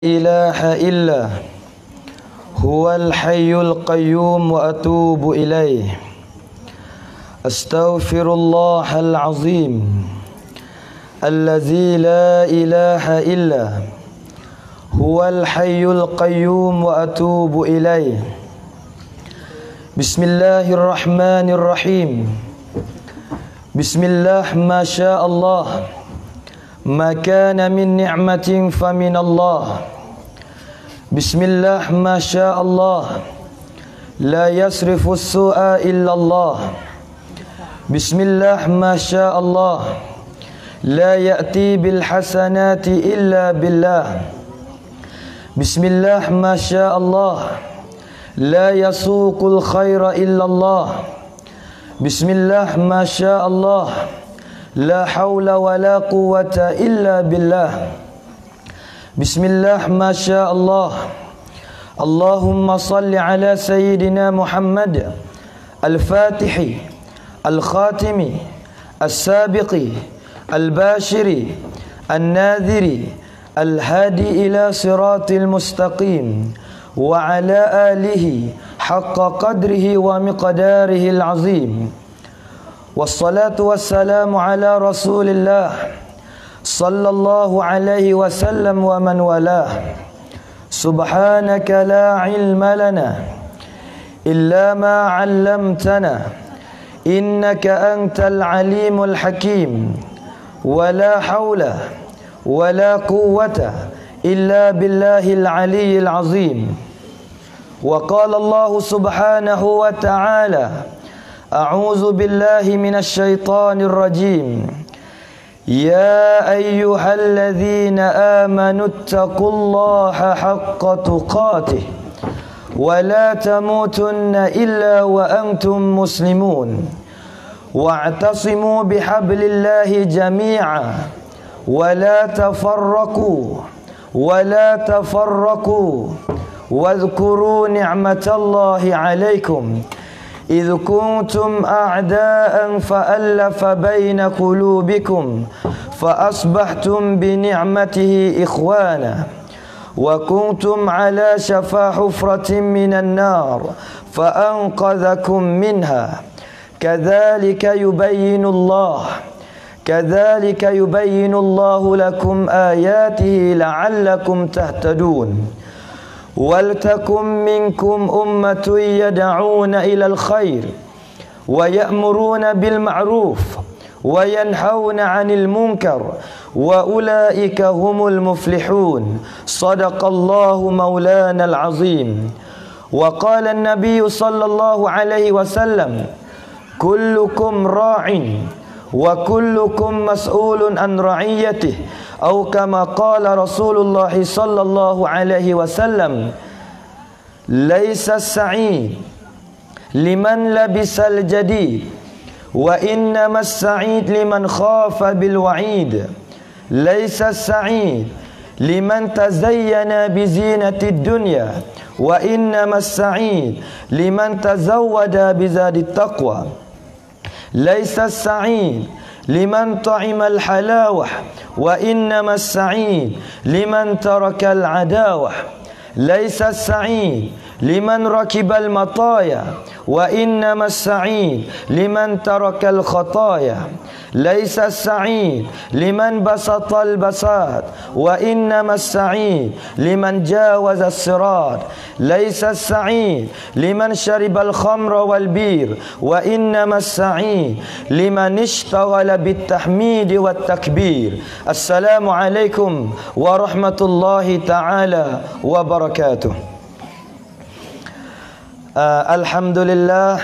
إله إلا هو الحي القيوم وأتوب إليه أستغفر الله العظيم الذي لا إله إلا هو الحي القيوم وأتوب إليه بسم الله الرحمن الرحيم بسم الله ما شاء الله ما كان من نعمة فمن الله بسم الله ما شاء الله لا يصرف السوء إلا الله بسم الله ما شاء الله لا يأتي بالحسنات إلا بالله بسم الله ما شاء الله لا يسوق الخير إلا الله بسم الله ما شاء الله لا حول ولا قوة إلا بالله بسم الله ما شاء الله اللهم صل على سيدنا محمد الفاتح الخاتم السابق الباشر الناذر الهادي إلى صراط المستقيم وعلى آله حق قدره ومقداره العظيم والصلاة والسلام على رسول الله صلى الله عليه وسلم ومن والاه سبحانك لا علم لنا إلا ما علمتنا إنك أنت العليم الحكيم ولا حول ولا قوة إلا بالله العلي العظيم وقال الله سبحانه وتعالى أعوذ بالله من الشيطان الرجيم يا أيها الذين آمنوا اتقوا الله حق تقاته ولا تموتن إلا وأنتم مسلمون واعتصموا بحبل الله جميعا ولا تفرقوا واذكروا نعمة الله عليكم إذ كنتم أعداء فألف بين قلوبكم فأصبحتم بنعمته إخوانا وكنتم على شفا حفرة من النار فأنقذكم منها كذلك يبين الله لكم آياته لعلكم تهتدون ولتكن منكم أمة يدعون إلى الخير ويأمرون بالمعروف وينهون عن المنكر وأولئك هم المفلحون صدق الله مولانا العظيم وقال النبي صلى الله عليه وسلم كلكم راع وكلكم مسؤول عن رعيته أو كما قال رسول الله صلى الله عليه وسلم ليس السعيد لمن لبس الجديد وإنما السعيد لمن خاف بالوعيد ليس السعيد لمن تزين بزينة الدنيا وإنما السعيد لمن تزود بزاد التقوى ليس السعيد لمن طعم الحلاوة وإنما السعيد لمن ترك العداوة ليس السعيد لمن ركب المطايا وإنما السعيد لمن ترك الخطايا ليس السعيد لمن بسط البساط وإنما السعيد لمن جاوز الصراط ليس السعيد لمن شرب الخمر والبير وإنما السعيد لمن اشتغل بالتحميد والتكبير السلام عليكم ورحمة الله تعالى وبركاته Alhamdulillah.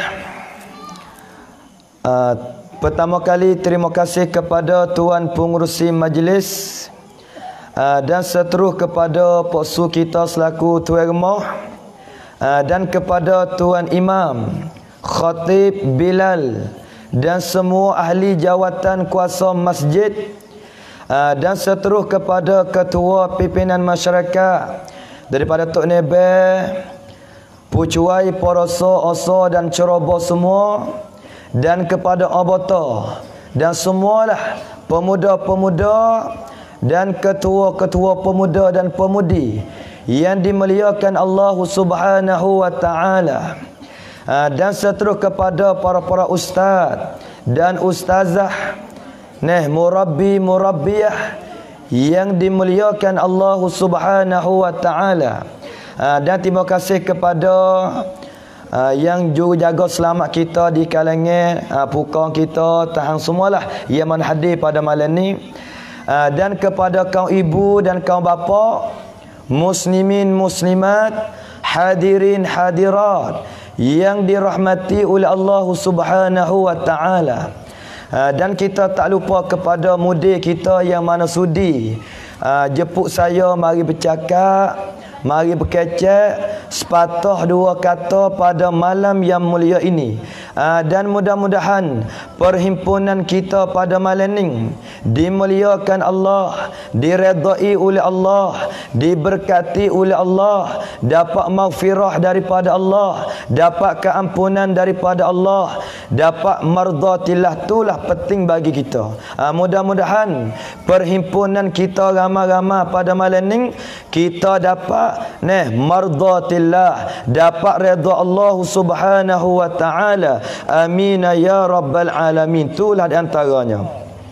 Pertama kali terima kasih kepada Tuan Pengerusi Majlis dan seterus kepada Pak Su kita selaku Tuan Rumah dan kepada Tuan Imam, Khatib Bilal dan semua ahli jawatan kuasa masjid dan seterus kepada Ketua Pimpinan Masyarakat daripada Tok Nebe, Pucuai, Poroso, Oso dan Ceroboh semua, dan kepada Abota dan semualah pemuda-pemuda dan ketua-ketua pemuda dan pemudi yang dimuliakan Allah Subhanahu wa taala. Dan seterus kepada para ustaz dan ustazah, murabbi-murabbiyah yang dimuliakan Allah Subhanahu wa taala. Dan terima kasih kepada yang jurujaga selamat kita di kalangan pukang kita, tahan semualah yang mana hadir pada malam ni. Dan kepada kaum ibu dan kaum bapa, muslimin muslimat, hadirin hadirat yang dirahmati oleh Allah Subhanahu wa taala. Dan kita tak lupa kepada mudir kita yang mana sudi jemput saya mari bercakap, mari berkecek sepatah dua kata pada malam yang mulia ini. Dan mudah-mudahan perhimpunan kita pada malam ini dimuliakan Allah, diredai oleh Allah, diberkati oleh Allah, dapat maghfirah daripada Allah, dapat keampunan daripada Allah, dapat mardatillah. Itulah penting bagi kita. Mudah-mudahan perhimpunan kita ramai-ramai pada malam ini kita dapat mardatillah, dapat redha Allah Subhanahu wa taala. Amin ya rabbal alamin. Itulah di antaranya.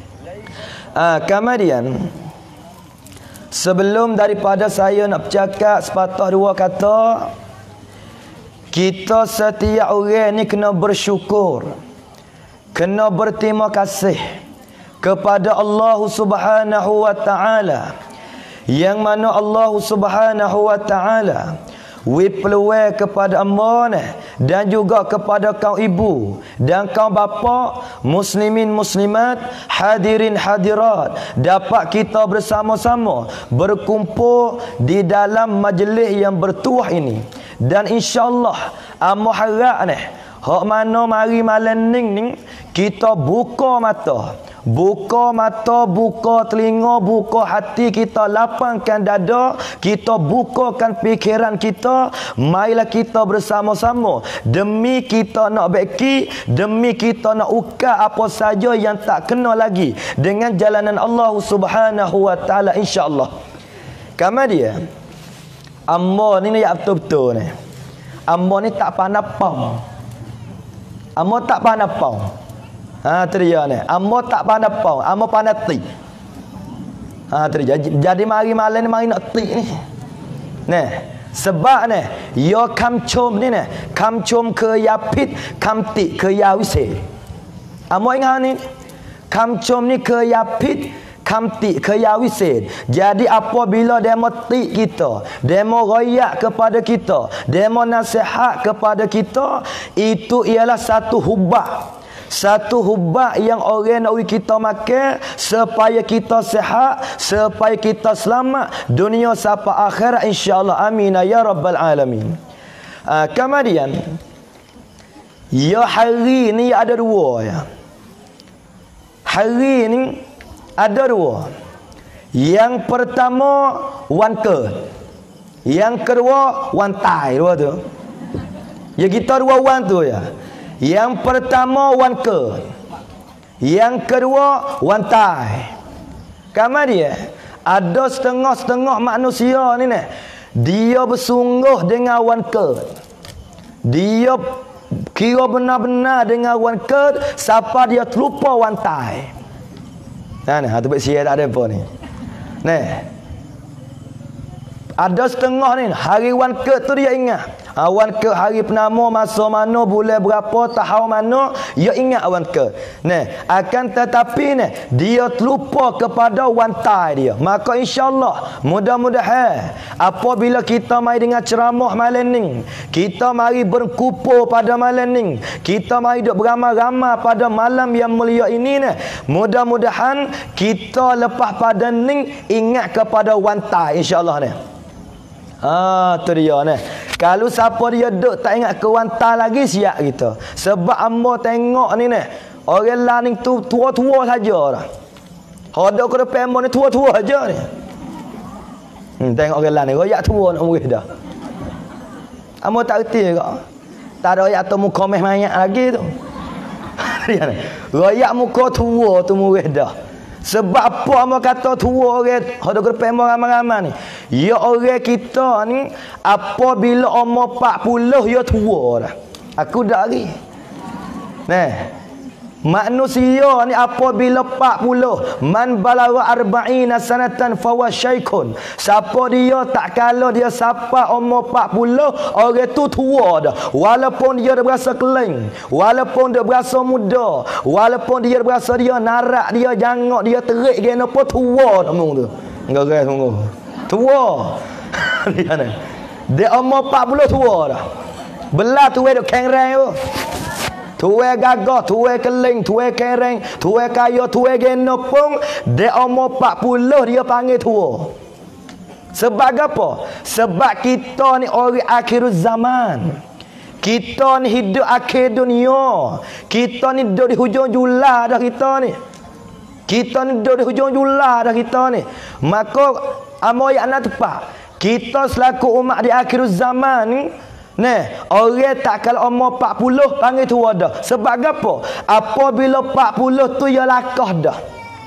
Kemudian sebelum daripada saya nak bercakap sepatah dua kata, kita setiap orang ni kena bersyukur, kena berterima kasih kepada Allah Subhanahu wa taala, yang mana Allah Subhanahu wa taala peluang kepada amanah dan juga kepada kaum ibu dan kaum bapa, muslimin muslimat, hadirin hadirat, dapat kita bersama-sama berkumpul di dalam majlis yang bertuah ini. Dan insya-Allah amo harap hak mana mari malam ni kita buka mata, buka telinga, buka hati kita, lapangkan dada kita, bukakan fikiran kita. Marilah kita bersama-sama demi kita nak beki, demi kita nak ukar apa saja yang tak kena lagi dengan jalanan Allah Subhanahu wa taala, insya-Allah. Kemudian ambo ni ya betul-betul ni. Ambo ni tak pandai pam. Ambo tak pandai pam. Tu dia ni. Ambo tak pandai pau, ambo pandai ti. Tu dia. Jadi mari malam ni mari nak ti ni. Sebab yo kamcom ni kamcom ke yapit, kamti ke yawise. Ambo ingat ni. Kamcom ni ke yapit, kamti ke yawise. Jadi apabila demo ti kita, demo royak kepada kita, demo nasihat kepada kita, itu ialah satu hubah. Satu hubak yang orang nak kita makan supaya kita sihat, supaya kita selamat dunia sampai akhirat, insya-Allah. Amin ya rabbal alamin. Kemudian ya hari ni ada dua ya. Hari ni ada dua. Yang pertama wanke. Yang kedua wantai, dua tu. Ya kita dua wan tu ya. Yang pertama wanke, yang kedua wantai. Kemudian ada setengah-setengah manusia ni dia bersungguh dengan wanke. Dia kira benar-benar dengan wanke sampai dia terlupa wantai. Tu baik sia tak ada apa ni. Ada setengah ni hari wanke tu dia ingat. Wanke hari penama, masa mana, bulan berapa, tahun mana, dia ingat wanke. Akan tetapi dia terlupa kepada wantai dia. Maka insya-Allah mudah-mudahan apabila kita mai dengan ceramah malam ni, kita mari berkumpul pada malam ni, kita mari duk beramai-ramai pada malam yang mulia ini, mudah-mudahan kita lepas pada ni ingat kepada wantai, insya-Allah. Tu dia Kalau siapa dia duk tak ingat ke wantai lagi, siap kita. Sebab ambo tengok ni orang lain tu tua-tua saja dah. Ada ke depan ambo ni tua-tua saja ni. Tengok orang lain ni royak tua nak murid dah. Ambo tak reti ke. Tak ada royak tu muka meh mayat lagi tu. Royak muka tua tu murid dah. Sebab apa amo kata tua orang ada gerpek ramai-ramai ni? Ya orang kita ni apabila umur 40 ya tua dah. Aku dah lagi. Nah, manusia ni apabila 40 man balagha arba'ina sanatan fawa syaikun. Siapa dia tak kala dia siapa umur 40 orang tu tua dah. Walaupun dia berasa keling, walaupun dia berasa muda, walaupun dia berasa dia narak, dia jangok, dia terik gena apa tua dah mung tu. Enggak guys sungguh. Tua. Dia ni. Dia umur 40 tua dah. Belah tu duk kengrang tu. Tua gagah, tua keling, tua kereng, tua kaya, tua genopong, dia umur 40 dia panggil tua. Sebab apa? Sebab kita ni orang akhir zaman. Kita ni hidup akhir dunia. Kita ni hidup di hujung jula dah kita ni. Kita ni hidup di hujung jula dah kita ni. Maka amoy anak tepat. Kita selaku umat di akhir zaman ni, nah, orang tak kalau umur 40 panggil tua dah. Sebab apa? Apabila 40 tu ya lakah dah.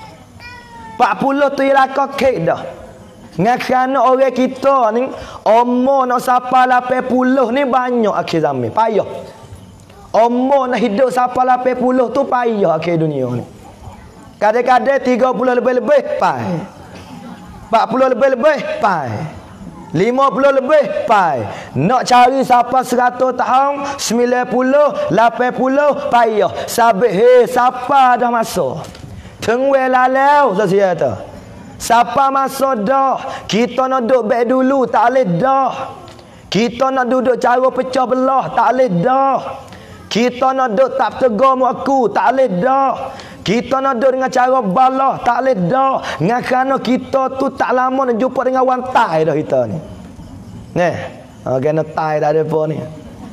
40 tu ya lakah kek dah. Kerana orang kita ni umur nak sampai 80 ni banyak akhir zaman. Payah. Umur nak hidup sampai 80 tu payah akhir dunia ni. Kadang-kadang 30 lebih-lebih pai. 40 lebih-lebih pai. 50 lebih pai. Nak cari siapa 100 tahun, 90, 80 payah. Sabih siapa dah masuk. Tengwe lalau saya tu. Siapa masuk dah. Kita nak duduk baik dulu tak boleh dah. Kita nak duduk cara pecah belah tak boleh dah. Kita nak duduk tak tegar aku tak boleh dah. Kita nak duduk dengan cara balah tak boleh dah. Kerana kita tu tak lama nak jumpa dengan wantai dah kita ni. Ni, kena tai tak ada apa ni.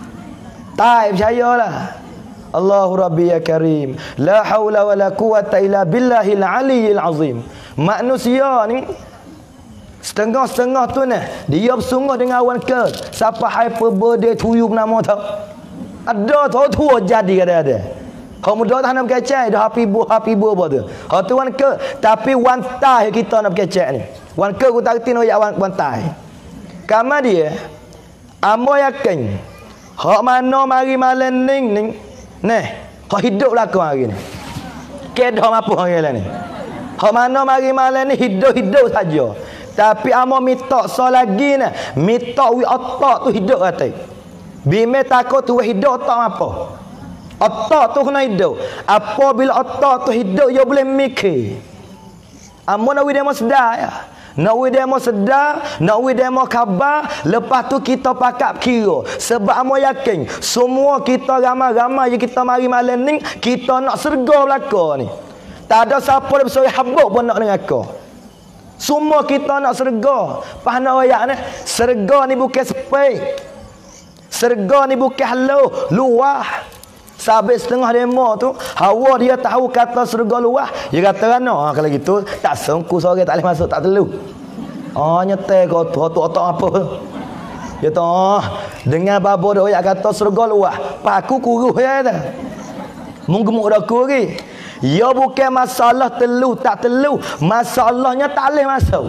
Tai percayalah. Allahu Rabbi ya Karim. La haula wa la quwata illa billahil aliyyil azim. Manusia ni setengah-setengah tu ni dia bersungguh dengan awan ke. Siapa hyper birthday tuyuk nama tu. Ada tua jadi ada. Kau muda tak nak kecek dah happy bu apa tu. Hak tu wan ke tapi wan tai kita nak kecek ni. Wan ke ku tak reti nak wan tai. Kama dia amo yakin hak mana mari malam ning neh hak hidup laku hari ni. Kedah apa hari ni. Hak mana mari malam ni hidup saja. Tapi amo minta so lagi ni, minta wi otak tu hidup kata. Bime takut tu hidup otak apa? Otak tu kena hidup. Apabila otak tu hidup, dia boleh mikir. Amo nak demo sedar ya. Nak demo sedar, nak demo khabar. Lepas tu kita pakat kira. Sebab amo yakin semua kita ramai-ramai yang kita mari malam ni, kita nak serga belaka ni. Tak ada siapa yang bersuara habuk pun nak dengan kau. Semua kita nak serga. Faham ayat ni? Serga ni bukan sepik. Serga ni bukan halau, luah. Sampai setengah demo tu, hawa dia tahu kata serga luah. Dia kata kan, kalau gitu tak sengku sore tak boleh masuk, tak telu. Nyetel kau tu otak apa? Dia tahu dengan babo dia kata serga luah. Paku kuruh ya dah. Munggemuk dah kuri. Ya bukan masalah telu tak telu, masalahnya tak boleh masuk.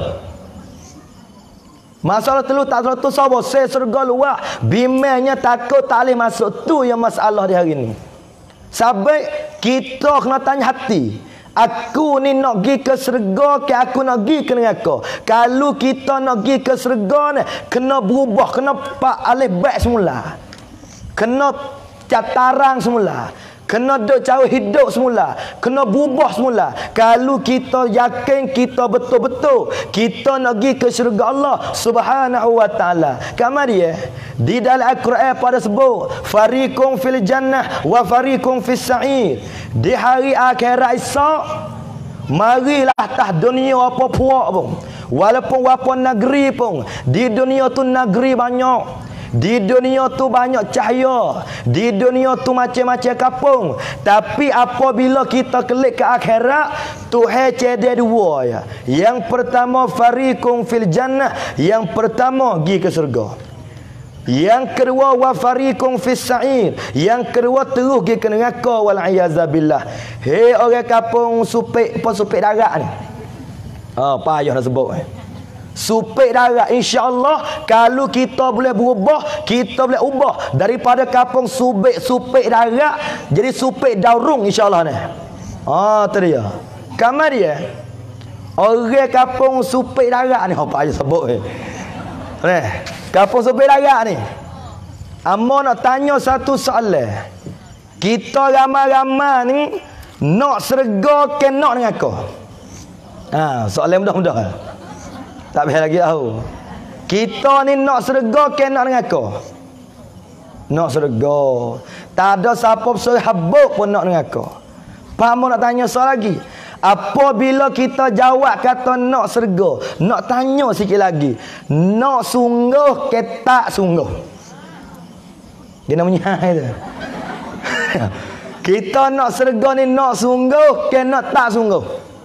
Masalah telu tak telu tu sabar saya surga luar, bimbangnya takut tak boleh masuk, tu yang masalah di hari ni. Sampai kita kena tanya hati, aku ni nak pergi ke surga ke aku nak pergi ke neraka? Kalau kita nak pergi ke surga ni, kena berubah, kena pak alih baik semula, kena catarang semula, kena duk cara hidup semula, kena berubah semula. Kalau kita yakin kita betul-betul kita nak pergi ke syurga Allah Subhanahu wa taala. Kama dia di dalam Al-Quran pada sebut fariqun fil jannah wa fariqun fis sa'ir. Di hari akhirat esok marilah atas dunia apa puak pun, walaupun apa negeri pun, di dunia tu negeri banyak. Di dunia tu banyak cahaya, di dunia tu macam-macam kapung. Tapi apabila kita klik ke akhirat, Tuhan cedek dua ya. Yang pertama fariqun fil jannah, yang pertama pergi ke surga. Yang kedua wa fariqun fis sa'ir. Yang kedua terus pergi ke neraka wal iazabillah. Hei orang kampung supik darat ni. Payah nak sebut. Supik darat, insya-Allah kalau kita boleh berubah, kita boleh ubah daripada kampung supik darat jadi supik daurung, insya-Allah ni. Tu dia. Kamar dia. Orang kampung supik darat ni apa aja sebut ni. Kampung supik darat ni. Amo nak tanya satu soalan. Kita ramai-ramai ni nak serga ke nak dengan kau? Soalan mudah-mudah. Tak payah lagi tahu. Kita ni nak serga ke nak dengan kau? Nak serga. Tak ada siapa suruh habuk pun nak dengan kau. Faham nak tanya soal lagi? Apabila kita jawab kata nak serga, nak tanya sikit lagi. Nak sungguh ke tak sungguh? Dia namanya itu. Kita nak serga ni nak sungguh ke nak tak sungguh?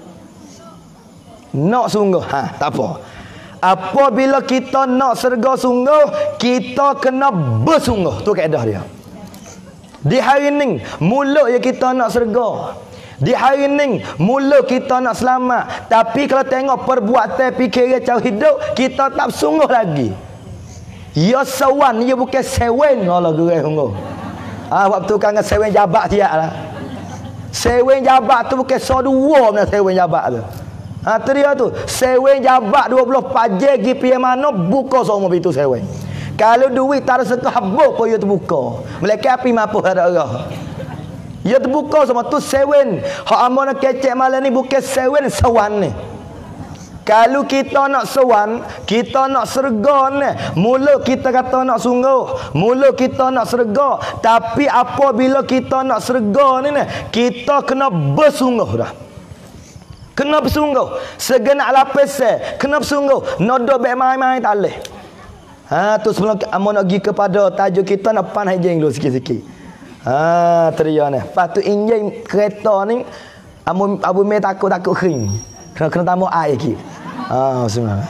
Nak sungguh. Tak apa. Apabila kita nak serga sungguh, kita kena bersungguh. Tu kaedah dia. Di hari ni, mulut je kita nak serga. Di hari ni, mulut kita nak selamat. Tapi kalau tengok perbuatan fikiran cara hidup, kita tak bersungguh lagi. Ya sewan, ya bukan sewen. Allah gerai sungguh. Waktu kan sewen jabat tiap lah. Sewen jabat tu bukan so-dua mana sewen jabat tu. Tu dia tu. Sewen jabat 24 jam pergi pergi mana buka semua pintu sewen. Kalau duit tak ada setengah habuk pun ia terbuka. Mereka api mampu ada arah. Ia terbuka semua tu sewen. Hak amun nak kecek malam ni bukan sewen sewan ni. Kalau kita nak sewan, kita nak serga ni, mula kita kata nak sungguh, mula kita nak serga, tapi apabila kita nak serga ni, kita kena bersungguh dah. Kena bersungguh. Segenap lapis kena bersungguh. Nodok baik main-main tak boleh. Tu sebelum amun nak pergi kepada tajuk kita nak panai jeng dulu sikit-sikit. Teriak ni. Lepas tu enjin kereta ni abu me takut kering. Kena tambah air sikit. Bismillah.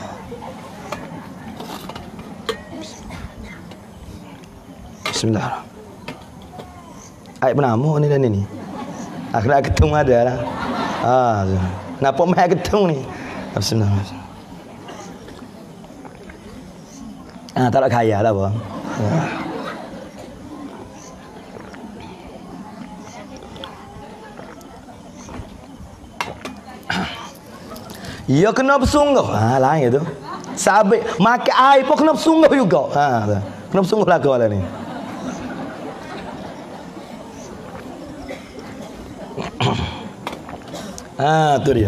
Bismillah. Air penama ni dan ni. Kena ketung ada lah. Nampak mai ketung ni. Bismillah. Tak nak kaya lah bang. Ya kena bersungguh. Lain tu. Sabit makan air pun kena bersungguh juga. Kena bersungguh lah kau lah ni. Tu dia.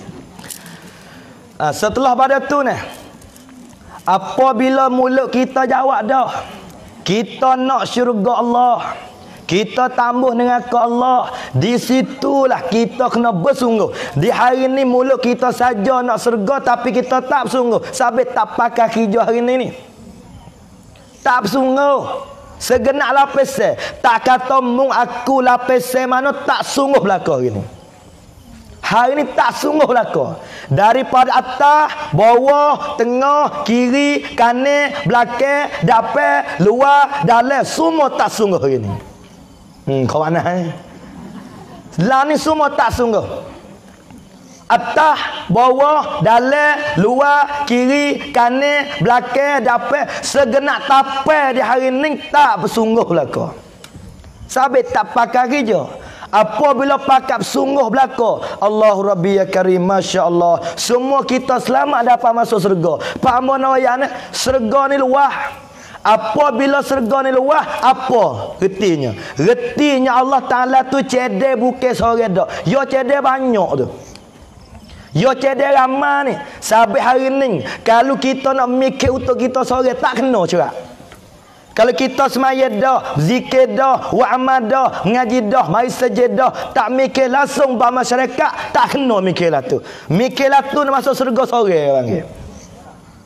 Setelah pada tu ni, apabila mulut kita jawab dah, kita nak syurga Allah, kita tambah dengan ke Allah, di situlah kita kena bersungguh. Di hari ni mulut kita saja nak syurga tapi kita tak bersungguh. Sabit tak pakai kerja hari ni. Tak bersungguh. Segenap lapis tak kata mung aku lapis mana tak sungguh belaka hari ni. Hari ni tak sungguh belaka. Daripada atas, bawah, tengah, kiri, kanan, belakang, depan, luar, dalam, semua tak sungguh hari ni. Kau mana ni? Lah ni semua tak sungguh. Atas, bawah, dalam, luar, kiri, kanan, belakang, depan, segenap tapai di hari ni tak bersungguh belaka. Sabit tak pakai kerja. Apabila pakap sungguh belaka, Allahu Rabbi ya Karim, Masya Allah, semua kita selamat dapat masuk syurga. Pak Amon ayat syurga ni luah. Apabila syurga ni luah, apa retinya? Retinya Allah Ta'ala tu cedek bukan seorang dak. Ya cedek banyak tu. Ya cedek ramai ni. Sampai hari ni kalau kita nak mikir untuk kita seorang tak kena cerak. Kalau kita semaya dah, zikir dah, wa'amal dah, ngaji dah, mari sajid dah, tak mikir langsung bah masyarakat, tak kena mikir lah tu. Mikir lah tu nak masuk surga sore panggil.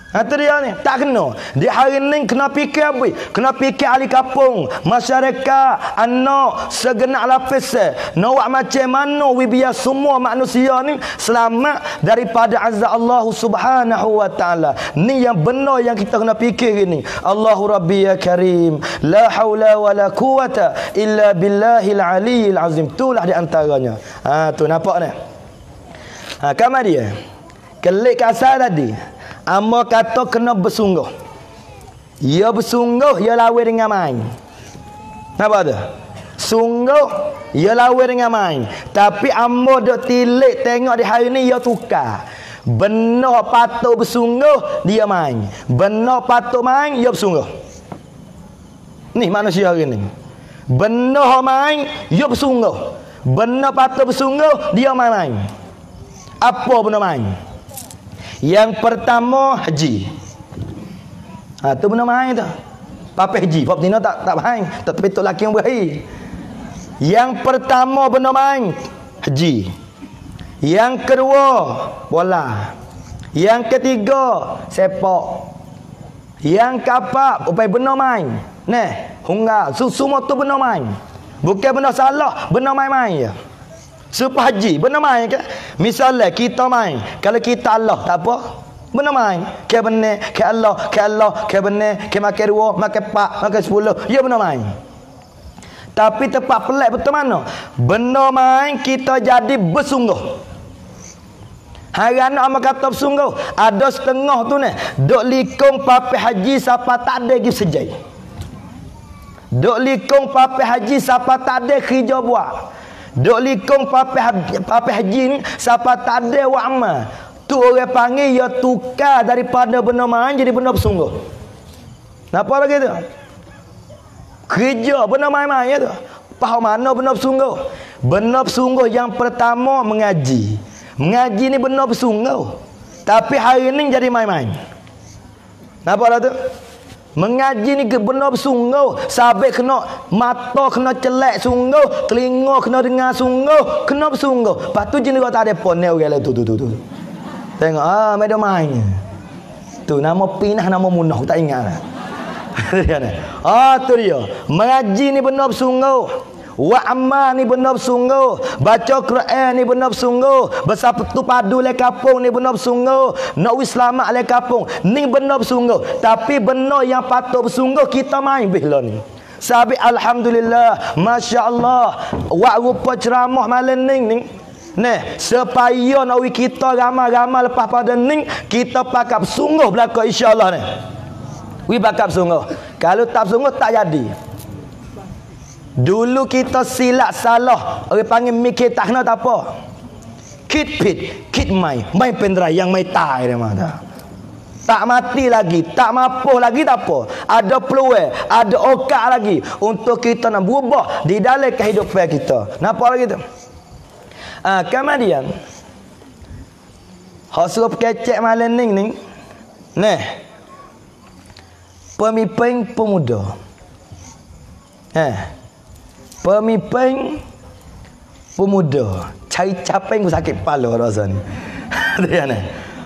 Tu dia ni, tak kena. Di hari ni kena fikir apa? Kena fikir ahli kampung, masyarakat, anak, segenap lapis. Nak macam mana biar semua manusia ni selamat daripada azab Allah Subhanahu wa taala. Ni yang benar yang kita kena fikir ni. Allahu Rabbi ya Karim, la haula wala quwata illa billahil aliyil azim. Itulah di antaranya. Tu nampak ni. Kamar dia. Kelik kasar tadi. Amba kata kena bersungguh. Ya bersungguh, ya lawan dengan main. Nampak tu? Sungguh, ya lawan dengan main. Tapi amba dok tilik tengok di hari ni ya tukar. Benar patut bersungguh, dia main. Benar patut main, ya bersungguh. Ni manusia hari ni. Benar main, ya bersungguh. Benar patut bersungguh, dia main-main. Apa benar main? Yang pertama haji. Tu benar main tu. Papai haji, pap tina tak main, tak betul laki yang berakhir. Yang pertama benar main haji. Yang kedua bola. Yang ketiga sepak. Yang keempat upai benar main. Neh, hunggal, semua tu benar main. Bukan benar salah, benar main-main je. Supaya haji, benar main ke? Misalnya kita main, kalau kita Allah, tak apa. Benar main. Ke benar, ke Allah, ke benar, ke makan 2, makan 4, makan 10. Ya benar main. Tapi tempat pelik betul mana? Benar main kita jadi bersungguh. Hari anak amak kata bersungguh. Ada setengah tu ni, duk likung papai haji siapa tak ada pergi sejai. Duk likung papai haji siapa tak ada kerja buat. Duk likung papai haji ni siapa tak ada buat amal. Tu orang panggil ya tukar daripada benar main jadi benar bersungguh. Napa lagi tu? Kerja benar main-main ya tu. Faham mana benar bersungguh? Benar bersungguh yang pertama mengaji. Mengaji ni benar bersungguh. Tapi hari ni jadi main-main. Napa lah tu? Mengaji ni benar bersungguh. Sampai kena mata kena celak sungguh, telinga kena dengar sungguh, kena bersungguh. Lepas tu jenis tak ada ponel orang lain tu. Tengok mereka main. Tu nama pinah, nama munah, tak ingat lah. Tu dia. Mengaji ni benar bersungguh. Wa amal ni benar bersungguh. Baca Quran ni benar bersungguh. Bersatu padu le kampung ni benar bersungguh. Nak wis selamat le kampung ni benar bersungguh. Tapi benar yang patut bersungguh kita main bila ni. Sabi alhamdulillah, masya-Allah. Wa rupa ceramah malam ni. Nah, supaya nak kita ramai-ramai lepas pada ni kita pakai bersungguh belaka insya-Allah ni. Wi pakai bersungguh. Kalau tak bersungguh tak jadi. Dulu kita silap salah, orang panggil mikir tak kena tak apa. Kit main pendrai yang main tai dia mata. Tak mati lagi, tak mampu lagi tak apa. Ada peluang, ada okat lagi untuk kita nak berubah di dalam kehidupan kita. Napa lagi tu? Kemudian hak suruh kecek malam ni. Nah. Pemimpin pemuda. Pemimpin pemuda. Cari capek aku sakit kepala rasa ni. Dia ni.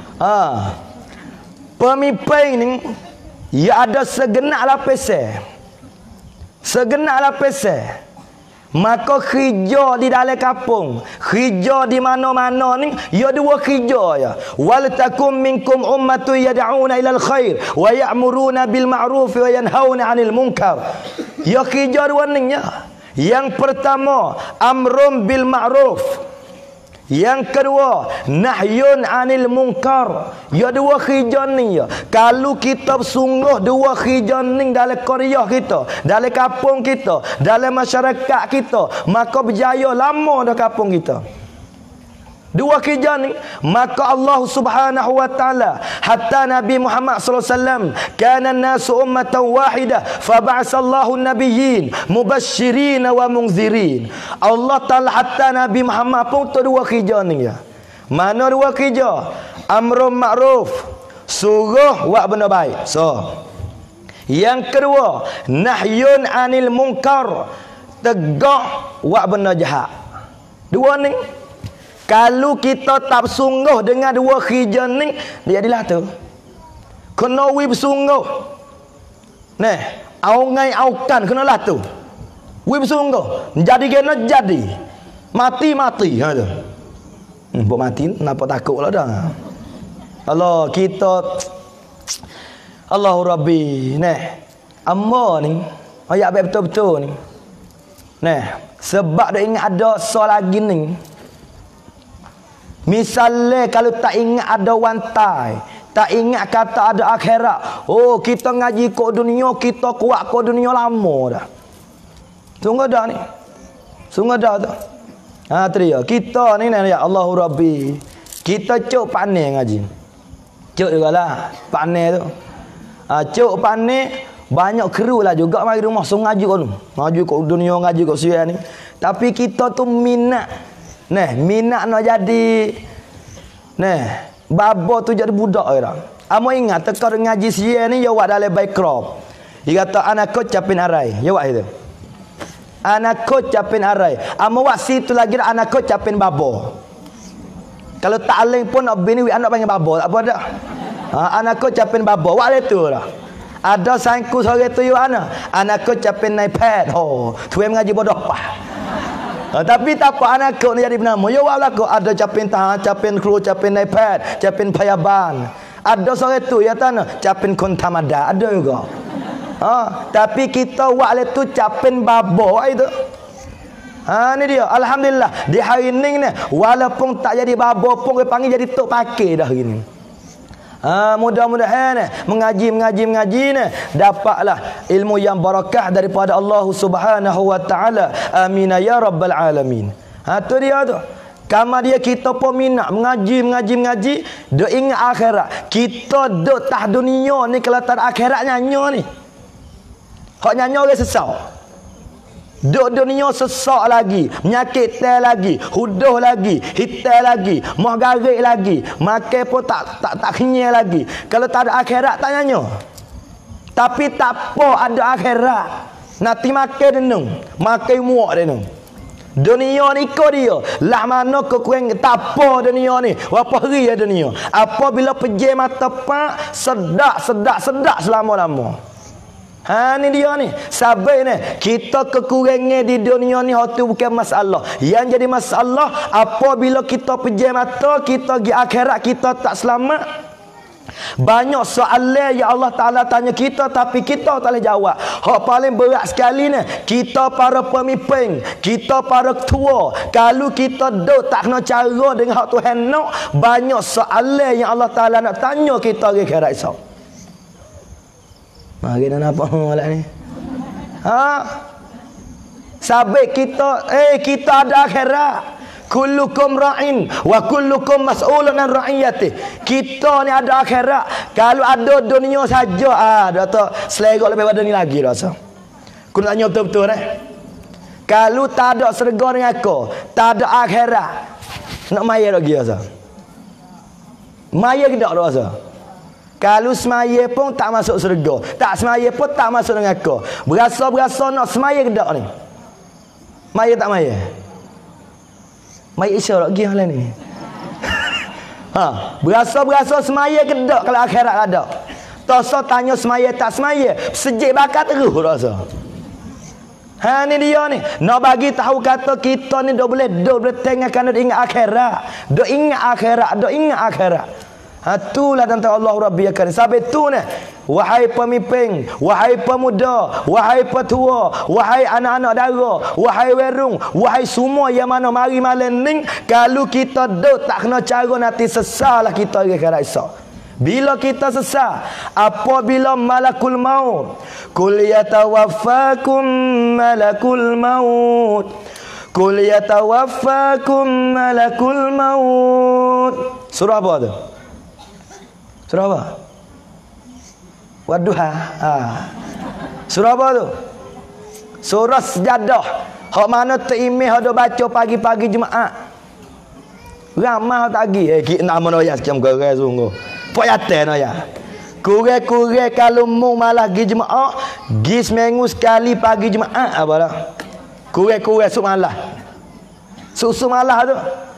Pemimpin ni ia ada segenap lapisan. Segenap lapisan. Maka kerja di dalam kampung, kerja di mana-mana ni ya dua kerja ya. Wal takum minkum ummatun yad'una ilal khair wa ya'muruna bil ma'ruf wa yanhauna 'anil munkar. Ya kerja dua ni ya. Yang pertama amrun bil ma'ruf. Yang kedua nahyun 'anil munkar. Ya dua kerja ni ya. Kalau kita bersungguh dua kerja ni dalam qaryah kita, dalam kampung kita, dalam masyarakat kita, maka berjaya lama dah kampung kita. Dua kerja ni, maka Allah Subhanahu wa taala hatta Nabi Muhammad sallallahu alaihi wasallam kana an-nasu ummatan wahidah fa ba'asallahu an-nabiyyin mubasysyirin wa munzirin. Allah taala hatta Nabi Muhammad pun tu dua kerja ni ya. Mana dua kerja? Amrun ma'ruf, suruh buat benda baik. So, yang kedua, nahyun 'anil munkar, tegak buat benda jahat. Dua ni kalau kita tak sungguh dengan dua kerja ni, jadilah tu. Kena wi bersungguh. Neh, au ngai au kan kenalah tu. Wi bersungguh. Jadi kena jadi. Mati-mati ha tu. Buat mati kenapa takutlah dah. Allah kita Allahu Rabbi. Neh, amma ni ayat betul-betul ni. Neh, sebab dah ingat ada soal lagi ni. Misalnya kalau tak ingat ada wantai, tak ingat kata ada akhirat. Oh, kita ngaji kok dunia, kita kuat kok dunia lama dah. Sungguh dah ni. Sungguh dah tu. Ha tria, kita ni ya Allahu Rabbi. Kita cuk pandai ngaji. Cuk jugalah pandai tu. Ha cuk pandai banyak keru lah juga mari rumah sung ngaji kau tu. Ngaji kok dunia, ngaji kok sia ni. Tapi kita tu minat. Neh, minat nak jadi. Neh, babo tu jadi budak orang. Amo ingat teka ngaji sia ni yo wak dalam backdrop. Dia kata anak ko capin arai. Yo wak itu. Anak ko capin arai. Amo wak situ lagi anak ko capin babo. Kalau tak aling pun nak bini anak panggil babo, tak apa dah. Ha, anak ko capin babo. Wak itu lah. Ada sangku sore tu yo anak ko capin iPad. Oh, tuai mengaji bodoh apa? Tapi tak apa anak kau ni jadi bernama. Ya wala kau ada capin tahan, capin kru, capin iPad, capin payaban. Ada sore tu ya tanah capin kontamada ada juga. Ha, tapi kita wala tu capin babo itu. Ha ni dia. Alhamdulillah di hari ni walaupun tak jadi babo pun dia panggil jadi tok pakai dah hari ni. Ha, mudah-mudahan mengaji ni dapatlah ilmu yang barakah daripada Allah Subhanahu wa taala. Amin ya rabbal alamin. Ha tu dia tu. Kama dia kita pun minat mengaji, dok ingat akhirat. Kita dok tah dunia ni kalau tak akhirat nyanyo ni. Hak nyanyo orang sesat. Duk dunia sesak lagi, menyakit tel lagi, huduh lagi, hitam lagi, moh garik lagi, makan pun tak kenyang lagi. Kalau tak ada akhirat tak nyanyo. Tapi tak apa ada akhirat. Nanti makan denung, makan muak denung. Dunia ni kau dia. Lah mana kau kurang tak apa dunia ni. Berapa hari ya dunia. Apabila pejam mata pak, sedak selama-lama. Ha ni dia ni. Sabar ni. Kita kekurangan di dunia ni itu bukan masalah. Yang jadi masalah apabila kita pejam mata, kita pergi akhirat kita tak selamat. Banyak soalan yang Allah Taala tanya kita tapi kita tak boleh jawab. Hak paling berat sekali ni, kita para pemimpin, kita para ketua, kalau kita duk tak kena cara dengan hak Tuhan nak, banyak soalan yang Allah Taala nak tanya kita hari akhirat esok. Mari nak apa malam ni? Ha? Sabik kita, kita ada akhirat. Kullukum ra'in wa kullukum mas'ulun an ra'iyati. Kita ni ada akhirat. Kalau ada dunia saja, dah tu selera lebih pada ni lagi rasa. Kena tanya betul-betul Kalau tak ada syurga dengan aku, tak ada akhirat, nak maya lagi rasa. Maya ke tak rasa? Kalau semaya pun tak masuk syurga, tak semaya pun tak masuk dengan aku. Berasa nak semaya ke tak ni? Maya tak maya? Maya isyarat lagi hal ni. Ha, berasa semaya ke tak kalau akhirat ada? Tosa tanya semaya tak semaya, sejik bakar terus rasa. Ha ni dia ni. Nak bagi tahu kata kita ni dak boleh tengah kerana ingat akhirat. Dak ingat akhirat. Ha itulah tentang Allah Rabbi akan. Sampai tu ni, wahai pemimpin, wahai pemuda, wahai petua, wahai anak-anak dara, wahai werung, wahai semua yang mana mari malam ni, kalau kita duk tak kena cara nanti sesalah kita hari akhirat esok. Bila kita sesat, apabila malakul maut, kul yatawaffakum malakul maut, kul yatawaffakum malakul maut. Surah apa tu? Surah apa? Wadduha. Surah apa tu? Surah Sejadah. Hak mana tu imeh ada baca pagi-pagi Jumaat. Ramah tak lagi. Nama noya macam gerai sungguh. Pak yate noya. Kurang-kurang kalau mu malah pergi Jumaat, pergi seminggu sekali pagi Jumaat apa dah. Kurang-kurang suk malah. Suk malah tu.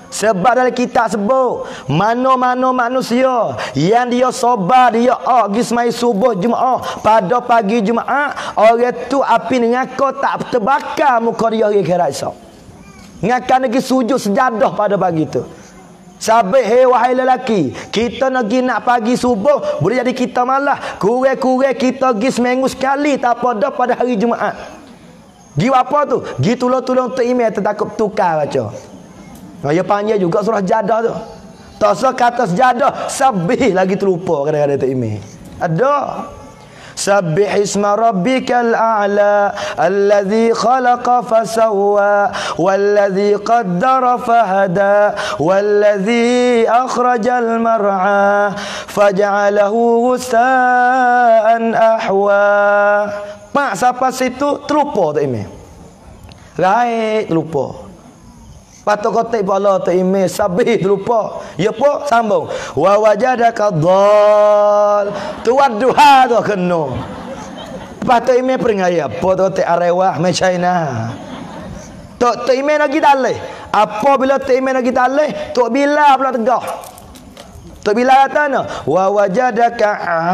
Sebab dalam kitab sebut mana-mana manusia yang dia sabar, dia pergi semai subuh Jumaat pada pagi Jumaat, orang tu api ngako tak terbakar muka dia hari akhirat esok. Ngakan lagi sujud sejadah pada pagi tu. Sabit, hei wahai lelaki, kita nak pagi subuh, boleh jadi kita malah. Kurang-kurang kita pergi seminggu sekali, tak apa dah pada hari Jumaat. Gi apa tu? Gi tolong-tolong untuk email takut tukar baca. Ya panjang juga surah jadah tu. Tak usah kata sejadah, sabih lagi terlupa kadang-kadang tu email. Ada. Sabbih isma rabbikal a'la alladhi khalaqa fasawwa walladhi qaddara fahada walladhi akhrajal mar'a faj'alahu ghusaan ahwa. Pak siapa situ terlupa tak email. Raih terlupa. Patut kotak Allah tu email sabih terlupa. Ya apa? Sambung. Wa wajadaka dhal. Tuan duha tu kena. Patut email peringaya. Apa tu kotak arewah me China. Tok email lagi dalih. Apa bila tok email lagi dalih? Tok bila pula tegah. Tok bila kata no. Wa wajadaka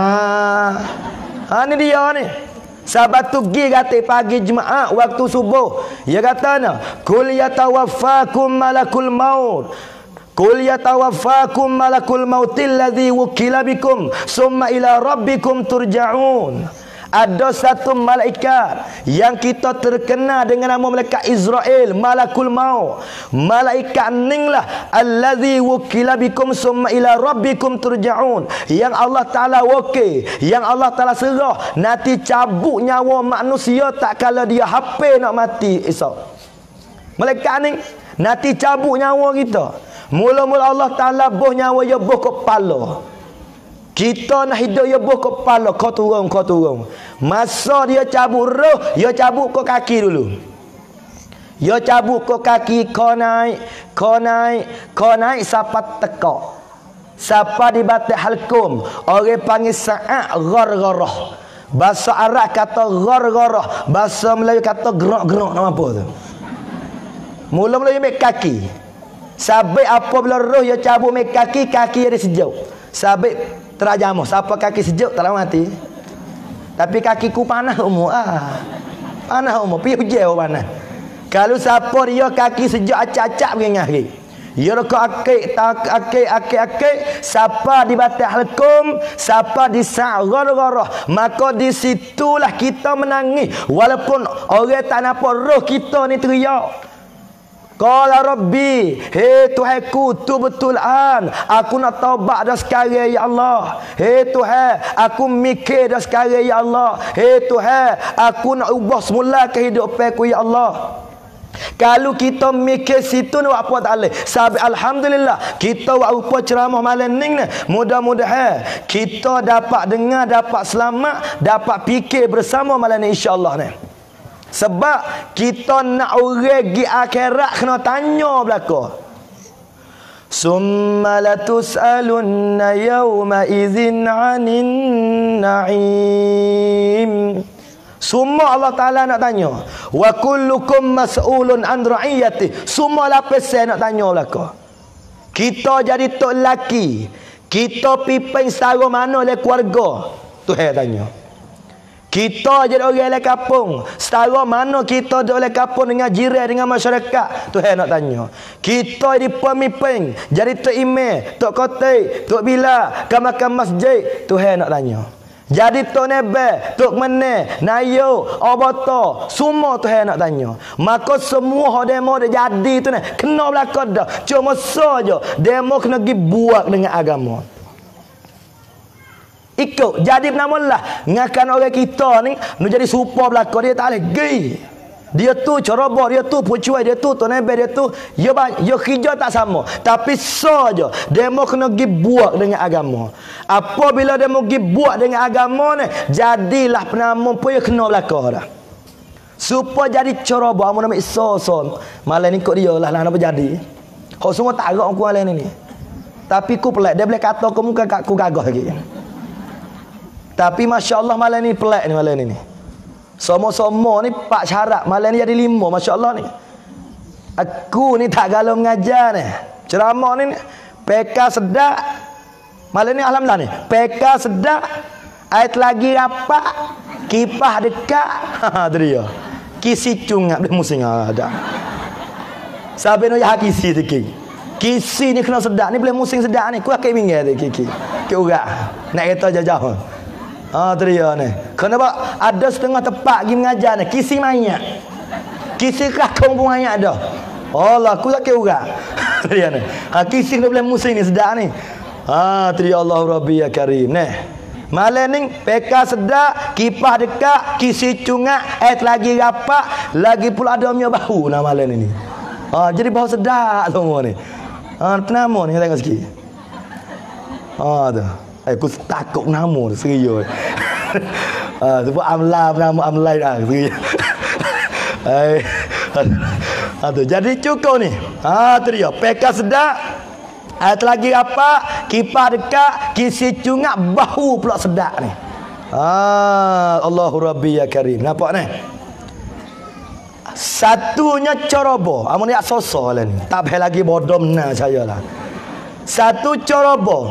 ni dia ni. Sahabat tu pergi kata pagi Jumaat waktu subuh. Dia kata nah, kul yatawaffakum malakul maut. Kul yatawaffakum malakul mautil ladzi wukila bikum summa ila rabbikum turja'un. Ada satu malaikat yang kita terkenal dengan nama malaikat Israel, malakul maut. Malaikat ninglah allazi wukila bikum summa ila rabbikum turja'un. Yang Allah Taala wakil, yang Allah Taala serah nanti cabut nyawa manusia tak kala dia hampir nak mati esok. Malaikat ni nanti cabut nyawa kita. Mula-mula Allah Taala boh nyawa ya boh kepala. Kita nak hidup ya buh kepala, kau turun. Masa dia cabut roh, dia cabut ke kaki dulu. Dia cabut ke kaki, kau naik sampai tekak. Sampai di batik halkum, orang panggil sa'at ghargharah. Bahasa Arab kata ghargharah, bahasa Melayu kata gerak-gerak nama apa tu. Mula-mula dia ambil kaki. Sabit apa bila roh dia cabut ambil kaki ada sejuk. Sabit terajamah, siapa kaki sejuk tak lama mati. Tapi kakiku panas umur panas umur pergi hujan panas. Kalau siapa dia kaki sejuk acak-acak pergi ngari. Ya reka akik siapa di batik halkum, siapa di sa'ghargharah, maka di situlah kita menangis walaupun orang tak nampak roh kita ni teriak. Qala Rabbi, hei Tuhanku, tu betul aku nak taubat dah sekarang ya Allah. Hei Tuhan, aku mikir dah sekarang ya Allah. Hei Tuhan, aku nak ubah semula kehidupanku ya Allah. Kalau kita mikir situ ni apa tak boleh. Sebab alhamdulillah kita buat apa ceramah malam ni mudah-mudahan kita dapat dengar, dapat selamat, dapat fikir bersama malam ni insya-Allah ni. Sebab kita nak orang pergi akhirat kena tanya belaka. Summa latus'alunna yawma idzin 'anin na'im. Semua Allah Ta'ala nak tanya. Wa kullukum mas'ulun an ra'iyati. Semua lapis nak tanya belaka. Kita jadi tok lelaki, kita piping setara mana oleh keluarga, Tuhan tanya. Kita jadi orang oleh kampung, setara mana kita oleh kampung dengan jiran, dengan masyarakat, Tuhan nak tanya. Kita jadi pemimpin, jadi tok imam, tok kotai, tok bila, kamakan masjid, Tuhan nak tanya. Jadi tok nebe, tok meneh, nayo, obata, semua Tuhan nak tanya. Maka semua demo dah jadi tu ni, kena belaka dah. Cuma saja demo kena pergi buat dengan agama. Ikut jadi penamulah ngakan orang kita ni nak jadi supaya belaka dia tak boleh pergi. Dia tu ceroboh, dia tu pucuai, dia tu tonebe, dia tu ya kerja tak sama. Tapi saja demo kena pergi buat dengan agama. Apabila demo pergi buat dengan agama ni, jadilah penamu pun kena belaka dah. Supaya jadi ceroboh amun ambil son. Malam ni kok dia lah apa jadi. Kau semua tak agak aku malam ni. Tapi ku pelik, dia boleh kata aku muka aku gagah lagi. Tapi Masya Allah malam ni pelik ni malam ni. Semua ni 4 syarat. Malam ni jadi 5 Masya Allah ni. Aku ni tak galau mengajar ni. Ceramah ni peka sedak. Malam ni alhamdulillah ni. Peka sedak. Ayat lagi rapat. Kipah dekat. Ha tu dia. Kisi cungap dia musing ada. Sampai no ya kisi sikit. Kisi ni kena sedak ni boleh musing sedak ni. Ku akai minggir tu kiki. Ke urat. Nak kereta jauh-jauh. Ha tu dia ni. Kenapa ada setengah tempat pergi mengajar ni kisi mayat. Kisi kakung pun mayat dah. Allah aku tak ke urat. Tu dia ni. Ha kisi kena boleh musing ni sedak ni. Ha tu dia Allah Rabbi ya Karim ni. Malam ni peka sedak, kipah dekat, kisi cungak, lagi rapat, lagi pula ada punya bau nak malam ni. Ha jadi bau sedak semua ni. Ha penama ni tengok sikit. Ha tu. Aku takut nama tu serius. Ha sebab amla nama amlai dah serius. Ha tu jadi cukup ni. Ha tu dia peka sedak. Lagi apa? Kipah dekat, kisi cungak, bau pula sedap ni. Allahu Rabbi ya Karim. Nampak ni? Satunya corobo. Amun ni soso lah ni. Tak payah lagi bodoh mana saya lah. Satu corobo.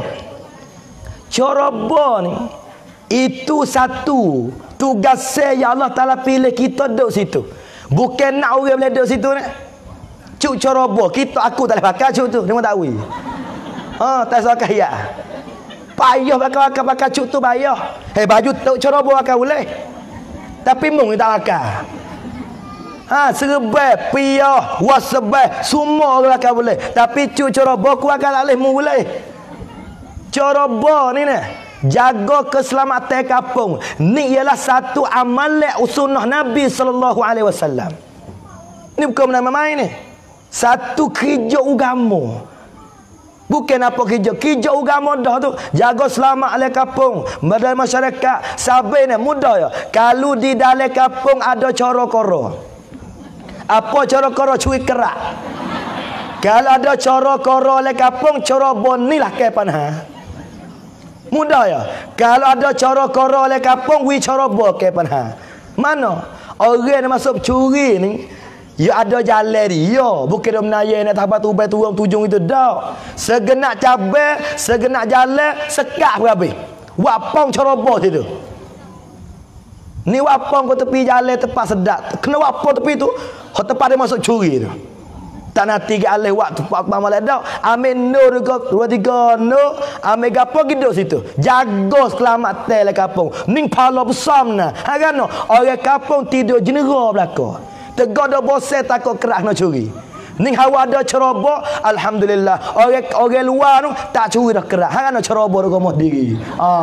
Corobo ni itu satu tugas saya Allah Taala pilih kita duduk situ. Bukan nak orang boleh duduk situ ni. Cuk corobo. Aku tak boleh pakai cuk tu. Dia tak tahu. Tak suka ya. Payah bakal cuk tu payah. Baju tu ceroboh bakal boleh. Tapi mung tak bakal. Serbai, piyah, wasabai, semua bakal boleh. Tapi cuk ceroboh ku bakal alih mung boleh. Ceroboh ni jaga keselamatan kampung. Ni ialah satu amalan sunnah Nabi sallallahu alaihi wasallam. Ni bukan main-main ni. Satu kerja agama. Bukan apa kerja agama dah tu. Jaga selamat oleh kampung, badan masyarakat. Sabar ni mudah ya. Kalau di dalam kampung ada cara-cara. Apa cara-cara curi kerak? Kalau ada cara-cara oleh kampung, cara boni lah ke panah. Mudah ya. Kalau ada cara-cara oleh kampung, wi cara bo ke panah. Mana? Orang yang masuk curi ni ya ada jalan dia. Bukan dia menaya nak tabat ubai turun tujung itu dah. Segenak cabai, segenak jalan, sekat habis. Wapang ceroboh situ. Ni wapang ke tepi jalan tempat sedap. Kena wapang tepi tu, tempat dia masuk curi tu. Tak nanti ke alih waktu malam dah. Amin no dua tiga no. Amin gapo giduk situ. Jaga keselamatan le kampung. Ning pala besar nah. Kan orang kampung tidur jenera belaka. Tegak dah bosan takut kerak nak curi. Ni hawa ada ceroboh, alhamdulillah. Orang luar tu tak curi dah kerak. Hang nak ceroboh dah rumah diri.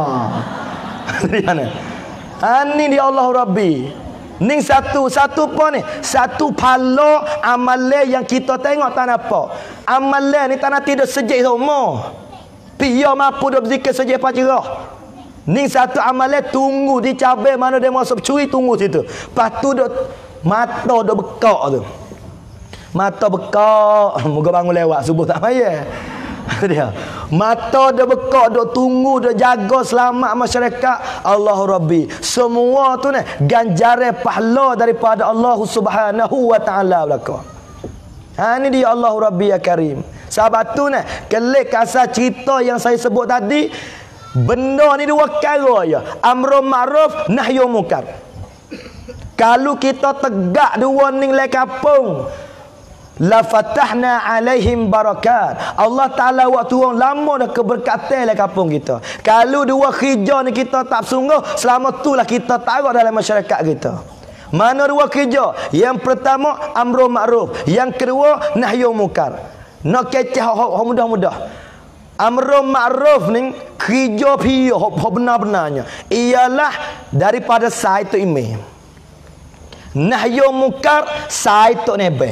Ni dia Allah Rabbi. Ni satu apa ni? Satu pala amalan yang kita tengok tak nampak. Amalan ni tak nak tidur sejak semua. Piya mampu dah berzikir sejak pacerah. Ni satu amalan tunggu dicabai mana dia masuk curi tunggu situ. Lepas tu duk mata dah bekak tu. Mata bekak. Moga bangun lewat subuh tak payah. Dia. Mata dah bekak, dah tunggu, dah jaga selamat masyarakat. Allah Rabbi. Semua tu ni ganjaran pahala daripada Allah Subhanahu wa taala belaka. Ni dia Allah Rabbi ya Karim. Sahabat tu ni kelik kasar cerita yang saya sebut tadi. Benda ni dua perkara ya. Amrun ma'ruf, nahyun munkar. Kalau kita tegak dua ning le kampung, la fatahna alaihim barakat. Allah Taala waktu orang lama dah keberkatan le kampung kita. Kalau dua kerja ni kita tak sungguh, selama itulah kita tarik dalam masyarakat kita. Mana dua kerja? Yang pertama amrun ma'ruf, yang kedua nahyun munkar. Nak kecah mudah-mudah. Amrun ma'ruf ni kerja pia benar-benarnya ialah daripada saya tu imam. Nahyun munkar saya tu nebe.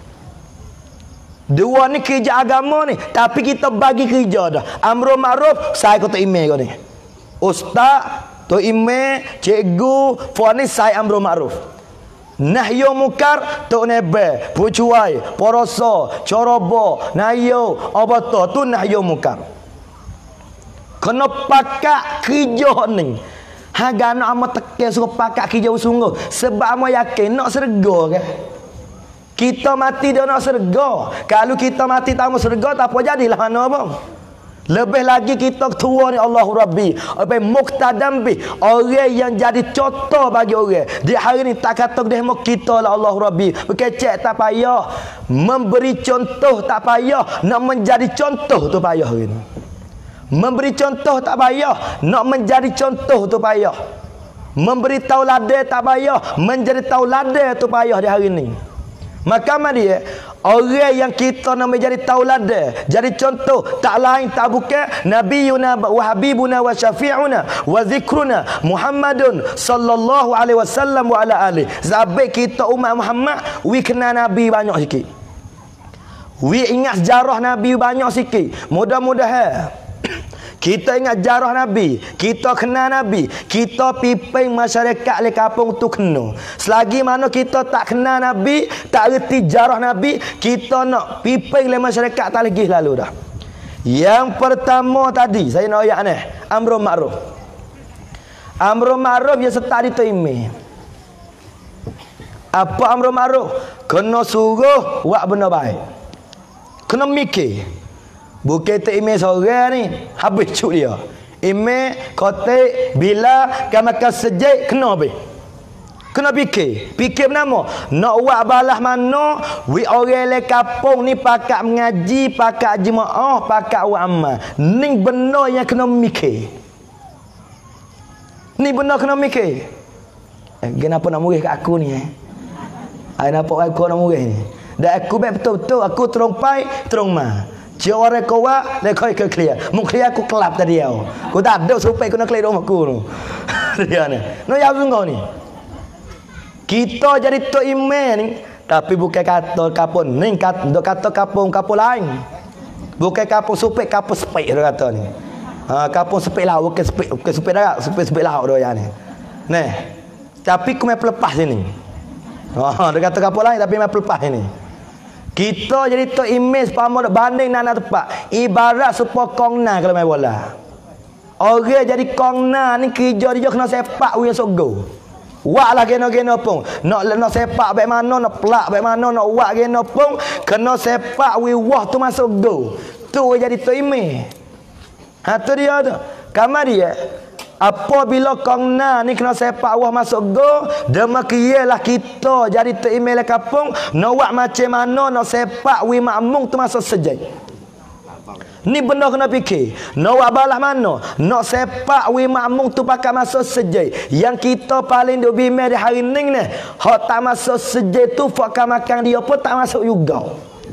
Dua ni kerja agama ni, tapi kita bagi kerja dah. Amrun ma'ruf saya tu imam kau ni. Ustaz, tu imam, cikgu, puan ni saya amrun ma'ruf. Nahyun munkar tu nebe, pucuai, poroso, corobo, nayo, obato tu nahyun munkar. Kena pakai kerja ni. Haga nak amat tekan suruh pakai kerja sungguh. Sebab amat yakin nak serga ke. Kita mati dia nak syurga. Kalau kita mati tak mau syurga, tak apa jadilah mana bang. Lebih lagi kita tua ni Allahu Rabbi. Apa muqtadam bi. Orang yang jadi contoh bagi orang. Di hari ni tak kata dia mau kita lah Allahu Rabbi. Berkecek tak payah. Memberi contoh tak payah. Nak menjadi contoh tu payah hari ni. Memberi contoh tak payah. Nak menjadi contoh tu payah. Memberi tauladan tak payah. Menjadi tauladan tu payah di hari ni. Maka dia orang yang kita nak menjadi tauladan, jadi contoh, tak lain tak bukan nabiyuna wa habibuna wa syafi'una wa zikruna Muhammadun sallallahu alaihi wasallam wa ala alihi. Sampai kita umat Muhammad, we kenal nabi banyak sikit. We ingat sejarah nabi banyak sikit. Mudah-mudahan kita ingat jarah Nabi, kita kenal Nabi, kita pimpin masyarakat di kampung tu kena. Selagi mana kita tak kenal Nabi, tak reti jarah Nabi, kita nak pimpin le masyarakat tak lagi lalu dah. Yang pertama tadi saya nak ayat ni, amrul ma'ruf. Amrul ma'ruf yang setari tu ime. Apa amrul ma'ruf? Kena suruh buat benda baik. Kena mikir. Bukan tak email seorang ni habis cuk dia. Email kotak bila kan makan sejak kena habis. Kena fikir. Fikir nama. Nak buat balas mana? We orang le kampung ni pakak mengaji, pakak jemaah, pakak buat amal. Ni benar yang kena mikir. Ni benar kena mikir. Kenapa nak murih kat aku ni nampak aku nak murih ni. Dan aku betul-betul aku terompai, teroma. Jauh orang kawa, lekoi ke clear. Mu clear aku kelap tadi aku. Aku tak ada supaya aku nak clear rumah aku tu. Dia ni. No ya sungguh ni. Kita jadi tok iman ni, tapi bukan kata kapun ni, kata kapung lain. Bukan kapung supaya kapung sepik dia kata ni. Kapung sepik laut, bukan sepik darat, sepik laut dia ni. Nah. Tapi aku mai pelepas sini. Dia kata kapung lain tapi mai pelepas sini. Kita jadi tu image pamor banding nana tepat. Ibarat supaya kongna kalau main bola. Orang jadi kongna ni kerja dia kena sepak we sok go. Wak lah kena pun. Nak sepak baik mana, nak pelak baik mana, nak wak kena pun kena sepak we wah tu masuk go. Tu jadi tu image. Tu dia tu. Kamar dia apabila kongna ni kena sepak wah masuk go, demikianlah kita jadi terimel kampung nak buat macam mana nak sepak wi makmum tu masuk sejai. Ni benda kena fikir. Nak buat balas mana? Nak sepak wi makmum tu pakai masuk sejai. Yang kita paling duk bimbang di hari ni hak tak masuk sejai tu fakar makan dia pun tak masuk juga.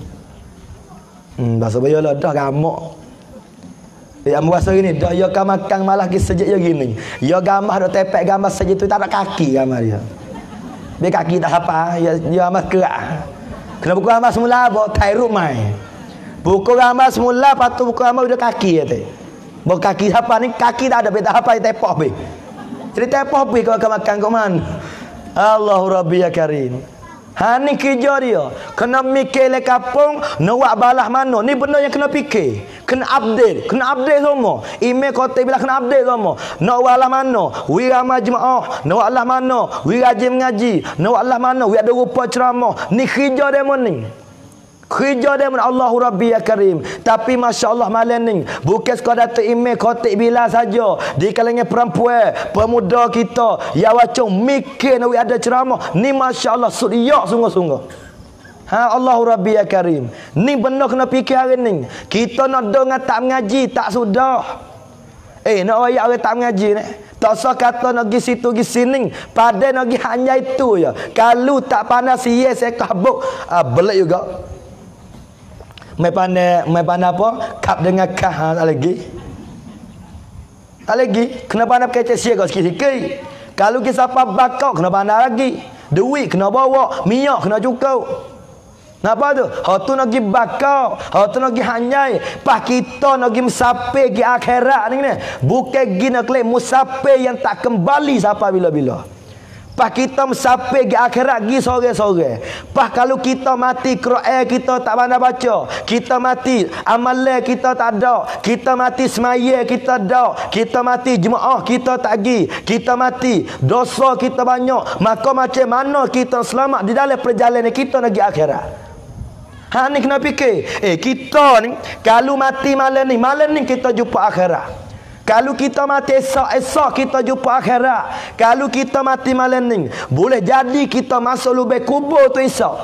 Bahasa bayolah dah gamak. Ya muasa gini, dah ya kan makan malah ki sejak ya gini. Ya gambar dak tepek gambar sejak tu tak ada kaki gambar dia. Dia kaki tak apa, ya amat kerak. Kena buku gambar semula bawa tairuk mai. Buku gambar semula patu buku gambar udah kaki ya teh. Bawa kaki apa ni? Kaki tak ada beta apa tepok be. Jadi tepok be kalau makan kau man. Allahu Rabbi ya Karim. Ni kerja dia. Kena mikir le kampung, nak buat balas mana. Ni benda yang kena fikir. Kena update semua. Email kota bila kena update semua. Nak buat balas mana. We ramai jemaah. Nak buat balas mana. We rajin mengaji. Nak buat balas mana. We ada rupa ceramah. Ni kerja demo ni. Kerja demo Allahu Rabbi ya Karim. Tapi Masya Allah malam ni. Bukan sekadar tu email kota bila saja. Di kalangan perempuan, pemuda kita. Ya wacung mikir nak we ada ceramah. Ni Masya Allah suriyak sungguh-sungguh. Allahu Rabbi ya Karim. Ni benda kena fikir hari ni. Kita nak dengar tak mengaji tak sudah. Nak ayat orang tak mengaji ni. Tak usah kata nak pergi situ pergi sini. Pada nak pergi hanya itu ya. Kalau tak panas yes saya kabuk. Belik juga. Mai pandai apa? Kap dengan kah tak lagi. Tak lagi. Kena pandai pakai sia kau sikit-sikit. Kalau kita siapa bakau kena pandai lagi. Duit kena bawa, minyak kena cukup. Napa tu? Hak tu nak pergi bakau, hak tu nak pergi hanyai. Pas kita nak pergi musafir pergi akhirat ni. Bukan pergi nak kelih musafir yang tak kembali sampai bila-bila. Pas kita sampai ke akhirat gi sore-sore. Pas kalau kita mati Quran kita tak pandai baca, kita mati amalan kita tak ada, kita mati semaya kita ada, kita mati jemaah kita tak pergi, kita mati dosa kita banyak, maka macam mana kita selamat di dalam perjalanan kita nak pergi akhirat? Ha ni kena fikir. Kita ni kalau mati malam ni kita jumpa akhirat. Kalau kita mati esok kita jumpa akhirat. Kalau kita mati malam ni, boleh jadi kita masuk lubang kubur tu esok.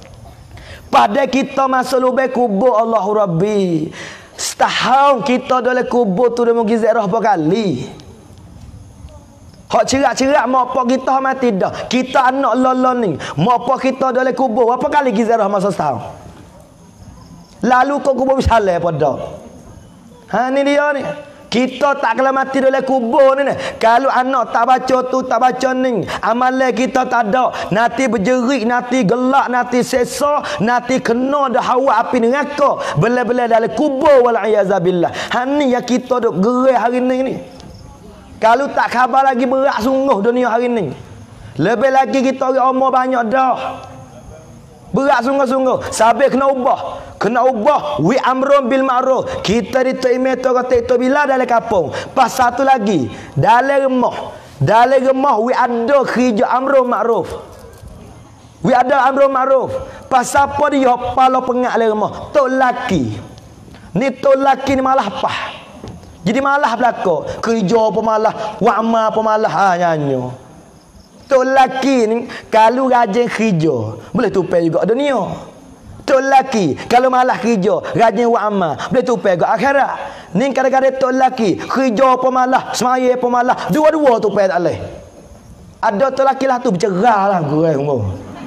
Pada kita masuk lubang kubur, Allahu Rabbi, setahun kita dalam kubur tu dah mungkin ziarah berapa kali. Hak cerak-cerak mak apa kita mati dah. Kita anak lolon ni, mak apa kita dalam kubur berapa kali kita ziarah masa setahun. Lalu kau kubur bersalah pada. Ha ni dia ni. Kita tak kena mati dalam kubur ni. Kalau anak tak baca tu, tak baca ni, amalan kita tak ada. Nanti berjerit, nanti gelak, nanti sesa, nanti kena dah hawa api neraka. Bela-bela dalam kubur wal'iyazabillah. Ni yang kita duk gerai hari ni. Kalau tak khabar lagi berat sungguh dunia hari ni. Lebih lagi kita orang umur banyak dah. Berat sungguh-sungguh. Sampai kena ubah. Kena ubah. Wi amrun bil ma'ruf. Kita diterima tu kata itu bila dalam kampung. Pas satu lagi. Dalam rumah. Dalam rumah wi ada kerja amrun ma'ruf. Wi ada amrun ma'ruf. Pas apa dia kepala pengak dalam rumah. Tok laki. Ni tok laki ni malah pah. Jadi malah belaka. Kerja apa malah. Wa'ma apa malah. Ha nyanyo. Tok laki ni kalau rajin kerja boleh tupai juga dunia. Tok laki kalau malah kerja rajin buat amal boleh tupai juga akhirat. Ni kadang-kadang tok laki kerja apa malah, semaya apa malah, dua-dua tupai tak leh. Ada tok laki lah tu bercerah lah gurau semua.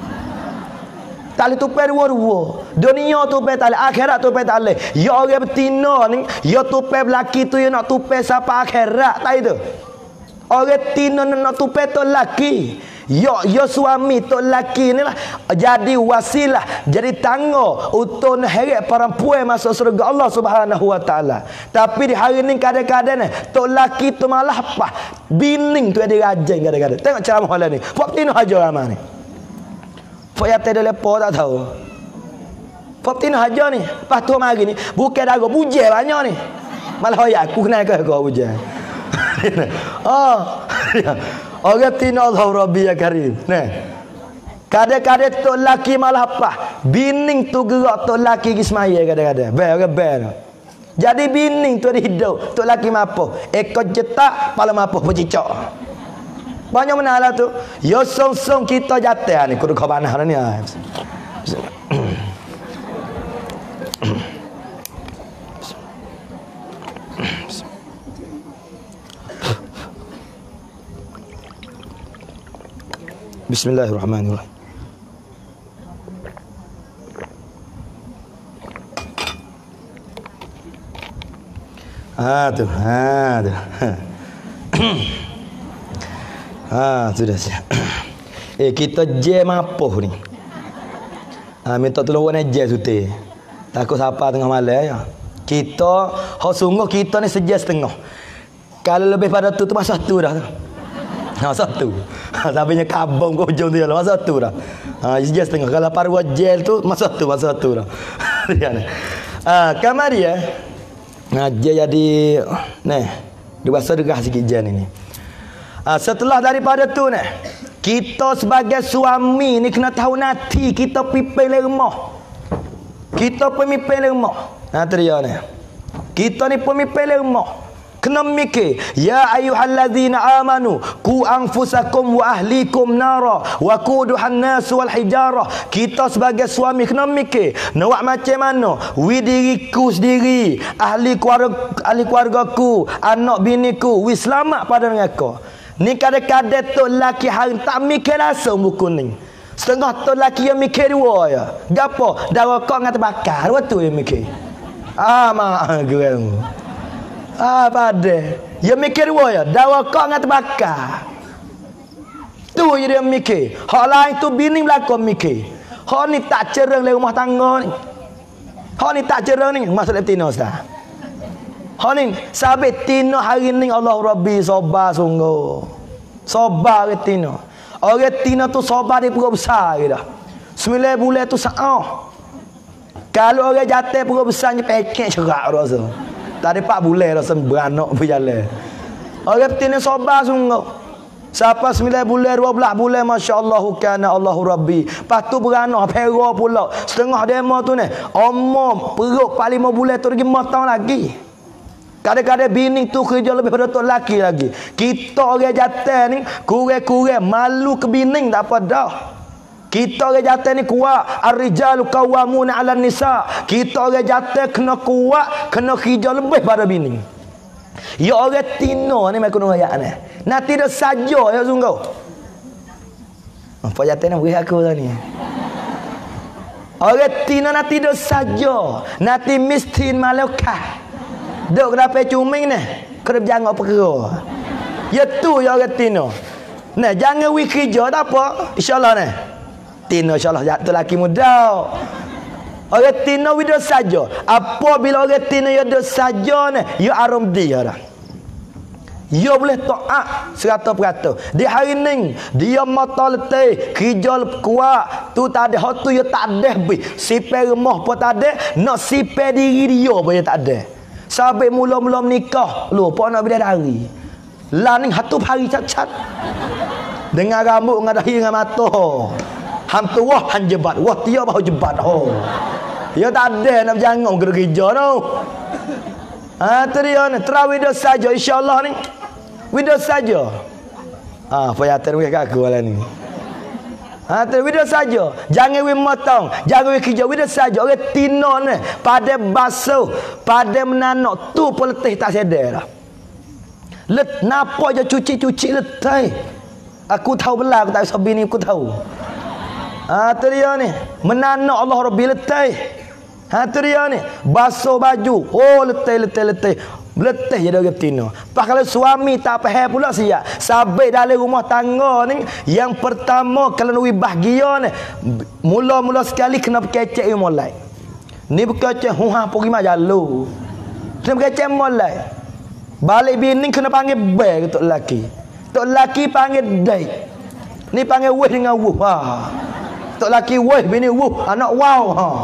Tak boleh tupai dua-dua. Dunia tupai tak leh, akhirat tupai tak leh. Ya orang betina ni, ya tupai lelaki tu ya nak tupai siapa akhirat tak itu. Orang tina nak tupai tok laki. Ya suami tok laki ni lah jadi wasilah, jadi tangga untuk heret perempuan masuk surga Allah Subhanahu wa taala. Tapi di hari ni kadang-kadang ni tok laki tu malah apa? Bining tu ada rajin kadang-kadang. Tengok ceramah malam ni. Pok tina haja ramai ni. Pok yate dia lepo tak tahu. Pok tina haja ni. Pas tu mari ni bukan dago bujai banyak ni. Malah ya aku kenal ke kau bujai. Orang tina Allah Rabbi ya Karim. Nah. Kadang-kadang tok laki malah apa? Bining tu gerak tok laki gi semaya kadang-kadang. Ber. Jadi bining tu ada hidup, tok laki mapo. Ekor jetak, pala mapo bercicak. Banyak menalah tu. Yo song-song kita jatuh ni kudu kau panah ni. Bismillahirrahmanirrahim. Tu. Sudah siap. Kita jam apa ni? Minta tolong orang jam sute. Takut siapa tengah malam ya. Kita, sungguh kita ni sejam setengah. Kalau lebih pada tu masa tu dah tu. Satu. Sampainya kabung ke hujung dia lah. Masa tu dah. Sejam setengah. Kalau paruh jel tu masa tu dah. Kamar dia. Dia jadi dia bahasa degah sikit jen ini. Setelah daripada tu kita sebagai suami ni kena tahu nanti kita pimpin rumah. Kita pemimpin rumah. Tu dia ni. Kita ni pemimpin rumah. Kena mikir, ya ayyuhallazina amanu qu anfusakum wa ahlikum nara wa quduhan nas wal hijarah. Kita sebagai suami kena mikir, nak macam mana wi diriku sendiri, ahli keluargaku, anak biniku wi selamat pada neraka. Ni kadang-kadang tok laki hari tak mikir langsung buku ni. Setengah tok laki yang mikir dua ya. Gapo? Dah rokok dengan terbakar, waktu yang mikir. Mak gerang. Pada dia mikir dua ya, dah rokok dengan terbakar. Tu je dia mikir. Hak lain tu bini belakang mikir. Hak ni tak cereng dalam rumah tangga ni. Hak ni tak cereng ni maksud tina ustaz. Hak ni sabit tina hari ni Allah Rabbi sabar sungguh. Sabar tina. Orang tina tu sabar dia perut besar ke dah. 9 bulan tu sa'ah. Kalau orang jatuh perut besarnya pekek cerak rasa. Tak ada 4 bulan rasa beranak berjalan. Orang tina sabar sungguh. Siapa 9 bulan 12 bulan masya-Allah kana Allahu Rabbi. Lepas tu beranak pera pula. Setengah demo tu ni. Omong perut 4-5 bulan tu lagi matang lagi. Kadang-kadang bini tu kerja lebih pada tok laki lagi. Kita orang jatuh ni kurang-kurang malu ke bini tak apa dah. Kita orang jatuh ni kuat. Ar-rijalu qawwamuna 'alan nisa. Kita orang jatuh kena kuat, kena kerja lebih pada bini. Ya orang tino ni mai kena ayat ni. Nanti dah saja ya sungguh. Apa jatuh ni beri aku tadi. Orang tino nanti dah saja. Nanti miskin malaikat. Duk kenapa cuming ni? Kena berjangan perkara. Ya tu ya orang tino. Nah, jangan we kerja tak apa. InsyaAllah ni. Tino insyaAllah jatuh laki muda. Orang tino we dah saja. Apabila orang tino ya dah saja ni, ya arum dia dah. Ya boleh taat 100%. Di hari ni dia mata letih, kerja kuat, tu tak ada, hak tu ya tak ada be. Sipir rumah pun tak ada, nak sipir diri dia pun ya tak ada. Sampai mula-mula menikah, lupa nak bila hari. Lah ni hatu hari cat-cat. Dengan rambut, dengan dahi, dengan mata. Ham tu wah han jebat, wah dia bahu jebat. Oh. Ya tak ada nak berjangan kena kerja tu. Tu dia ni, terawih dah saja insya-Allah ni. Video saja. Payatan we kat aku lah ni. Tu video saja. Jangan we motong, jangan we kerja video saja. Orang tino ni pada basuh, pada menanak tu pun letih tak sedar dah. Napa je cuci-cuci letih. Aku tahu belah, aku tak usah bini aku tahu. Tu dia ni. Menanak Allah Rabbi letih. Tu dia ni. Basuh baju. Oh letih. Letih je dia tino. Pak kalau suami tak faham pula siap. Sampai dalam rumah tangga ni, yang pertama kalau nak bahagia ni, mula-mula sekali kena berkecek mulai. Ni berkecek huha pergi majalu. Kena berkecek mulai. Balik bini kena panggil beg tok lelaki. Tok lelaki panggil dai. Ni panggil weh dengan wuh. Tok lelaki weh, bini wuh, anak wow.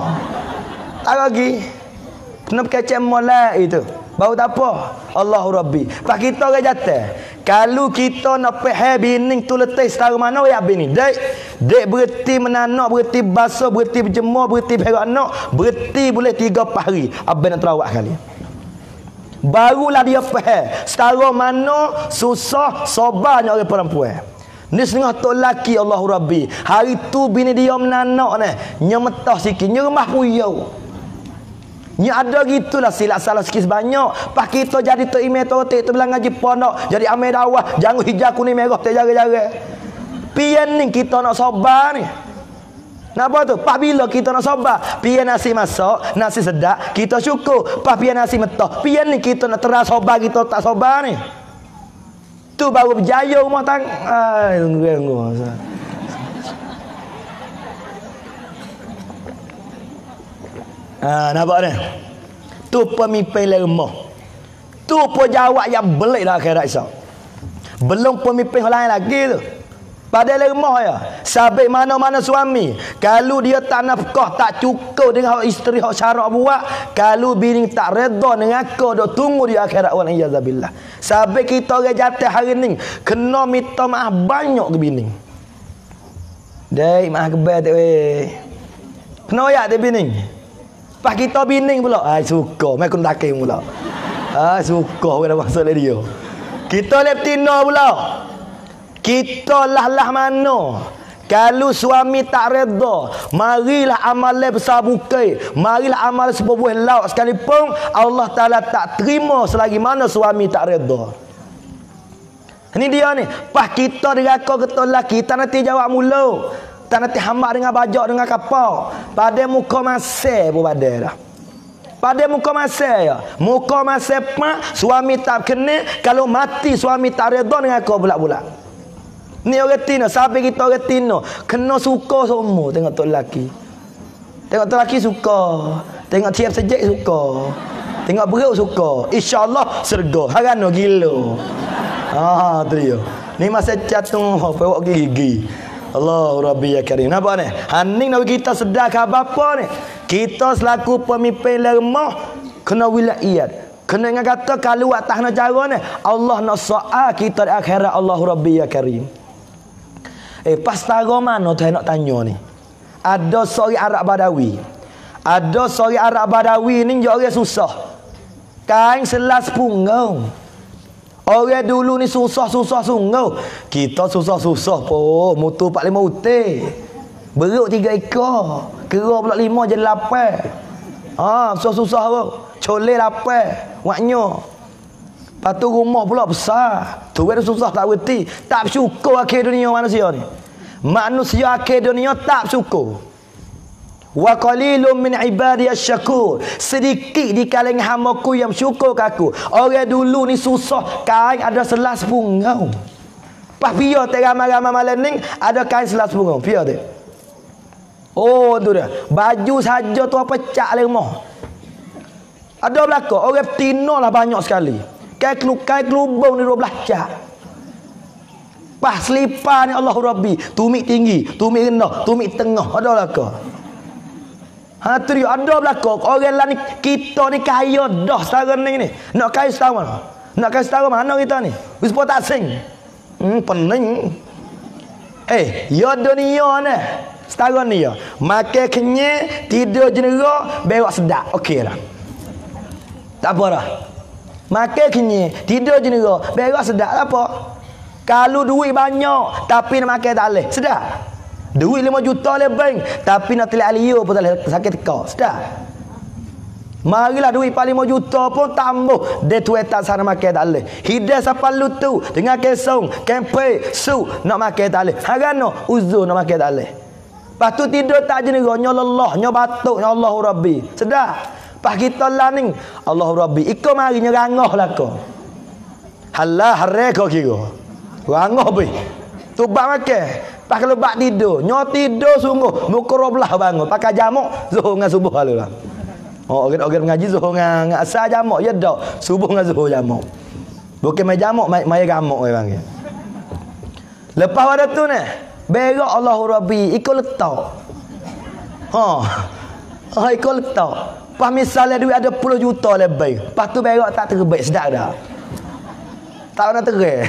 Tak lagi. Kena berkecek mulai itu. Bau tak apa. Allahu Rabbi. Pak kita orang jatuh. Kalau kita nak faham bini tu letih setara mana ya bini. Dek berhenti menanak, berhenti basuh, berhenti berjemur, berhenti berak anak, berhenti boleh 3 hari. Abang nak terawak kali. Barulah dia faham setara mana susah sabarnya orang perempuan. Ni setengah tok laki Allahu Rabbi. Hari tu bini dia menanak ni, nyemetah sikit, nyeremah puyau. Ni ada gitulah silap salah sikit banyak. Pak kita jadi tok imam tok tu bilang ngaji pondok, jadi amil dakwah, jangan hijau kuning merah tak jaga-jaga. Pian ni kita nak sabar ni. Napa tu? Pak bila kita nak sabar, pian nasi masak, nasi sedap, kita syukur. Pak pian nasi metah, pian ni kita nak terus sabar, kita tak sabar ni. Tu baru berjaya rumah tangga. Tunggu. Nampak ni? Tu pemimpin rumah. Tu pun jawab yang belik dah akhirat esok. Belum pemimpin lain lagi tu. Pada rumah ya. Sampai mana-mana suami, kalau dia tak nafkah, tak cukup dengan isteri hak syarak buat, kalau bini tak redha dengan aku, dok tunggu di akhirat wal iyazabillah. Sampai kita orang jatuh hari ni kena minta maaf banyak ke bini. Dek, maaf kebal tak weh. Kena ayat dia bini. Pak kita bining pula. Suka. Mai kun taking pula. Suka orang masuk dia. Kita leptina pula. Kita lah mana. Kalau suami tak redha, marilah amal besar bukai. Marilah amal sebuah lauk sekalipun Allah Taala tak terima selagi mana suami tak redha. Ini dia ni. Pak kita deraka ke lelaki, tak nanti jawab mula. Tak nanti hamba dengan bajak dengan kapal. Pada muka masih pun pada dah. Pada muka masih ya. Muka masih pak suami tak kena. Kalau mati suami tak redha dengan kau bulat-bulat. Ni orang tino. Sampai kita orang tino kena suka semua tengok tok lelaki. Tengok tok lelaki suka. Tengok tiap sejak suka. Tengok beruk suka. InsyaAllah serga. Harano gila. Tu dia. Ni masa catung pewak gigi. Allah Rabbi ya Karim. Nampak ni? Haning nak kita sedar khabar apa ni? Kita selaku pemimpin lemah kena wilayat. Kena ingat kata kalau atas nak cara ni Allah nak soal kita di akhirat. Allah Rabbi ya Karim. Pas tara mana tu nak tanya ni? Ada seorang Arab Badawi. Ada seorang Arab Badawi ni dia orang susah. Kain selas punggung. Orang dulu ni susah-susah sungguh. Kita susah-susah po, mutu 45 utik. Beruk 3 ekor. Kera pula 5 jadi 8. Susah-susah tu. Colek 8. Waknya. Lepas tu rumah pula besar. Tu kan susah tak berhenti. Tak bersyukur akhir dunia manusia ni. Manusia akhir dunia tak bersyukur. Wa qalilun min ibadiyas syakur. Sedikit di kalangan hamba-Ku yang syukur kaku. Orang dulu ni susah, kain ada selas punggung. Pas biar tak ramai-ramai malam ni ada kain selas punggung. Biar tak. Oh tu dah. Baju saja tu apa cak le rumah. Ada belaka orang betina lah banyak sekali. Kain kelubung ni 12 cak. Pas selipar ni Allah Rabbi, tumit tinggi, tumit rendah, tumit tengah. Ada belaka. Tu dia ada belakang orang lah ni kita ni kaya dah sekarang ni. Nak kaya setahun mana? Nak kaya setahun mana kita ni? Wispa tak sing. Pening. Ya dunia ni. Setahun ni ya. Makan kenyang, tidur jenera, berak sedap. Okey lah. Tak apa dah. Makan kenyang, tidur jenera, berak sedap tak apa. Kalau duit banyak tapi nak makan tak boleh. Sedap. Duit 5 juta le bank tapi nak telik alio pun tak boleh sakit tekak. Sedap. Marilah duit 5 juta pun tambah dia tuai tak sana makan tak boleh. Hidayah siapa lu tu dengan kesong, kempe, su nak makan tak boleh. Harano uzur nak makan tak boleh. Lepas tu tidur tak jenera, nya lelah, nya batuk, nya Allah Rabbi. Sedap. Pas kita lah ni Allah Rabbi. Iko mari nya rangah lah ko. Halah hare ko kira. Rangah be. Tu bak makan. Pas kalau bak tidur, nyo tidur sungguh muka roblah bangun pakai jamak zuhur dengan subuh lalu lah. Orang mengaji zuhur dengan asar jamak ya dak, subuh dengan zuhur jamak. Bukan mai jamak, mai gamak orang panggil. Lepas pada tu ni, berak Allah Rabbi ikut letak. Ikut letak. Pas misalnya duit ada 10 juta lebih, pas tu berak tak terbaik sedap dah. Tak nak terai.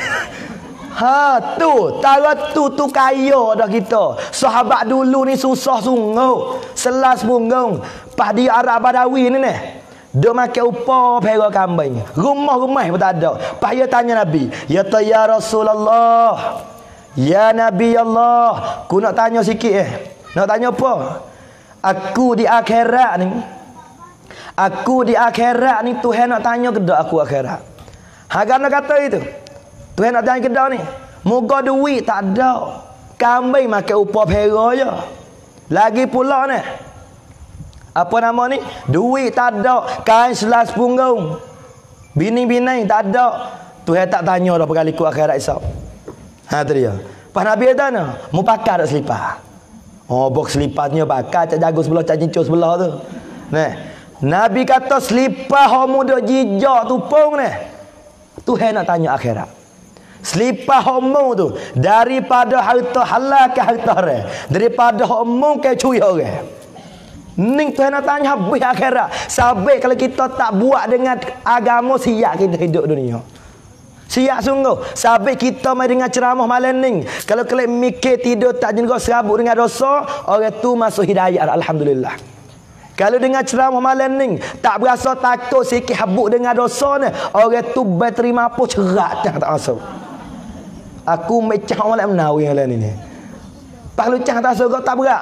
Tara tu kaya dah kita. Sahabat dulu ni susah sungguh. Selas punggung. Pas dia Arab Badawi ni. Dia makan upah pera kambing. Rumah-rumah pun tak ada. Pas dia tanya Nabi. Ya Rasulullah. Ya Nabi Allah. Aku nak tanya sikit Nak tanya apa? Aku di akhirat ni Tuhan nak tanya ke tak aku akhirat. Hagan nak kata itu. Tuhan nak tanya kedai ni. Moga duit tak ada. Kambing makan upah pera je. Lagi pula ni. Apa nama ni? Duit tak ada. Kain selas punggung. Bini-bini tak ada. Tuhan tak tanya dah berkali-kali akhirat isap. Tu dia. Pas Nabi tanya. Mu pakar tak selipar? Box selipatnya pakar. Cak jago sebelah, cak cincur sebelah tu. Nabi kata selipar homo duk jijak tupung ni. Tuhan nak tanya akhirat. Selipar homo tu daripada harta halal ke harta haram, daripada homo ke curi orang. Ning Tuhan nak tanya habis akhirat. Sabik kalau kita tak buat dengan agama, siap kita hidup dunia. Siap sungguh. Sabik kita mai dengan ceramah malam ni. Kalau kalian mikir tidur tak jenera serabut dengan dosa, orang tu masuk hidayah alhamdulillah. Kalau dengan ceramah malam ni tak berasa takut sikit habuk dengan dosa ni, orang tu berterima apa cerak tak masuk. Aku mecah malam menawi malam ni. Pak lucah tak surga tak berat.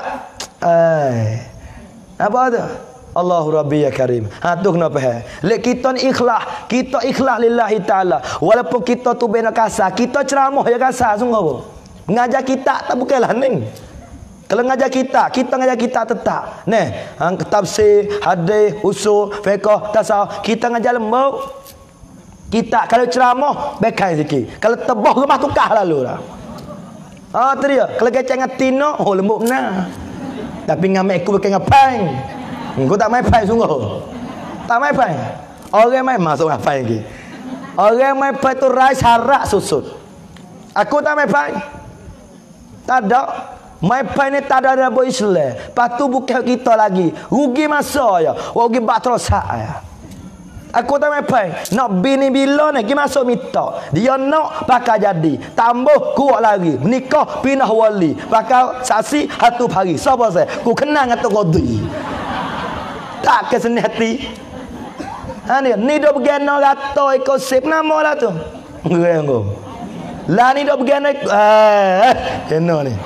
Apa tu? Allahu Rabbi ya Karim. Tu kenapa lek kita ni ikhlas, kita ikhlas lillahi taala. Walaupun kita tu bena kasar, kita ceramah ya kasar sungguh apa. Mengajar kita tak bukanlah ning. Kalau ngajar kita ngajar kita tetap. Tafsir, hadis, usul, fiqh, tasawuf, kita ngajar lembut. Kita kalau ceramah bekai sikit. Kalau tebah rumah tukar lalu lah. Tu dia. Kalau kecek dengan tino, lembut benar. Tapi ngamek aku bukan ngapain. Kau tak main pai sungguh. Tak main pai. Orang main masuk ngapain lagi. Orang main pai tu rai sarak susut. Aku tak main pai. Tak ada. Main pai ni tak ada dalam Islam. Lepas tu bukan kita lagi. Rugi masa ya. Rugi batal sak ya. Aku tak main pai. Nak bini bila ni pergi masuk minta. Dia nak pakai jadi. Tambah kuat lagi. Nikah pindah wali. Pakai saksi satu hari. Siapa saya? Ku kenal dengan Tok Qadhi. Tak keseni hati. Ha ni dah bergena rata ikut sip nama lah tu. Nggo. Lah ni dah bergena kena ni.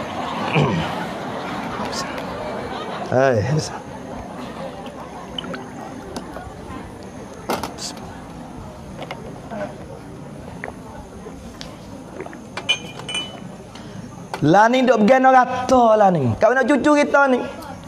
Hai. Lah ni duk bergana rata lah ni. Kau nak cucu kita ni.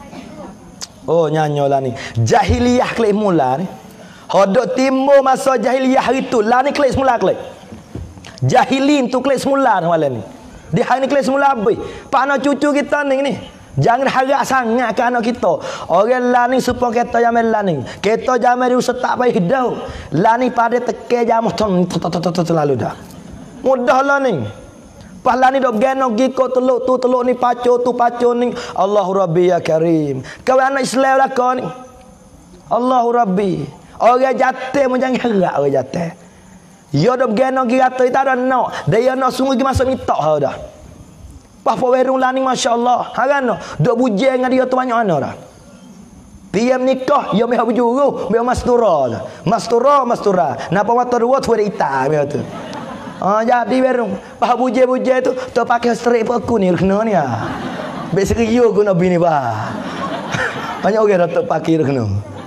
Oh nyanyo lah ni. Jahiliyah klik mula ni. Hodok timbul masa jahiliyah hari tu. Lah ni klik semula klik. Jahilin tu klik semula ni malam ni. Di hari ni klik semula habis. Pak nak cucu kita ni. Jangan harap sangat ke anak kita. Orang lah ni supaya kita jaman lah ni. Kita jaman dia usah tak payah dah. Lah ni pada teke jaman terlalu dah. Mudah lah ni. Pahala ni dok genok giko teluk tu teluk ni pacu tu pacu ni. Allahu Rabbi ya Karim. Kau anak Islam lah kau ni. Allahu Rabbi. Orang jatuh pun jangan harap orang jatuh. Ya dok genok giko tak ada nak. Dia nak sungguh pergi masuk minta hau dah. Pas werung lah ni masya-Allah. Harano dok bujang dengan dia tu banyak mana dah. Dia menikah, dia meh berjuru, meh mastura. Mastura. Napa mata dua tu ada hitam dia tu. Jadi berung bah buje-buje tu tu pakai strip aku ni kena ni ah. Besok yo guna bini bah. Banyak orang dah pakai kena.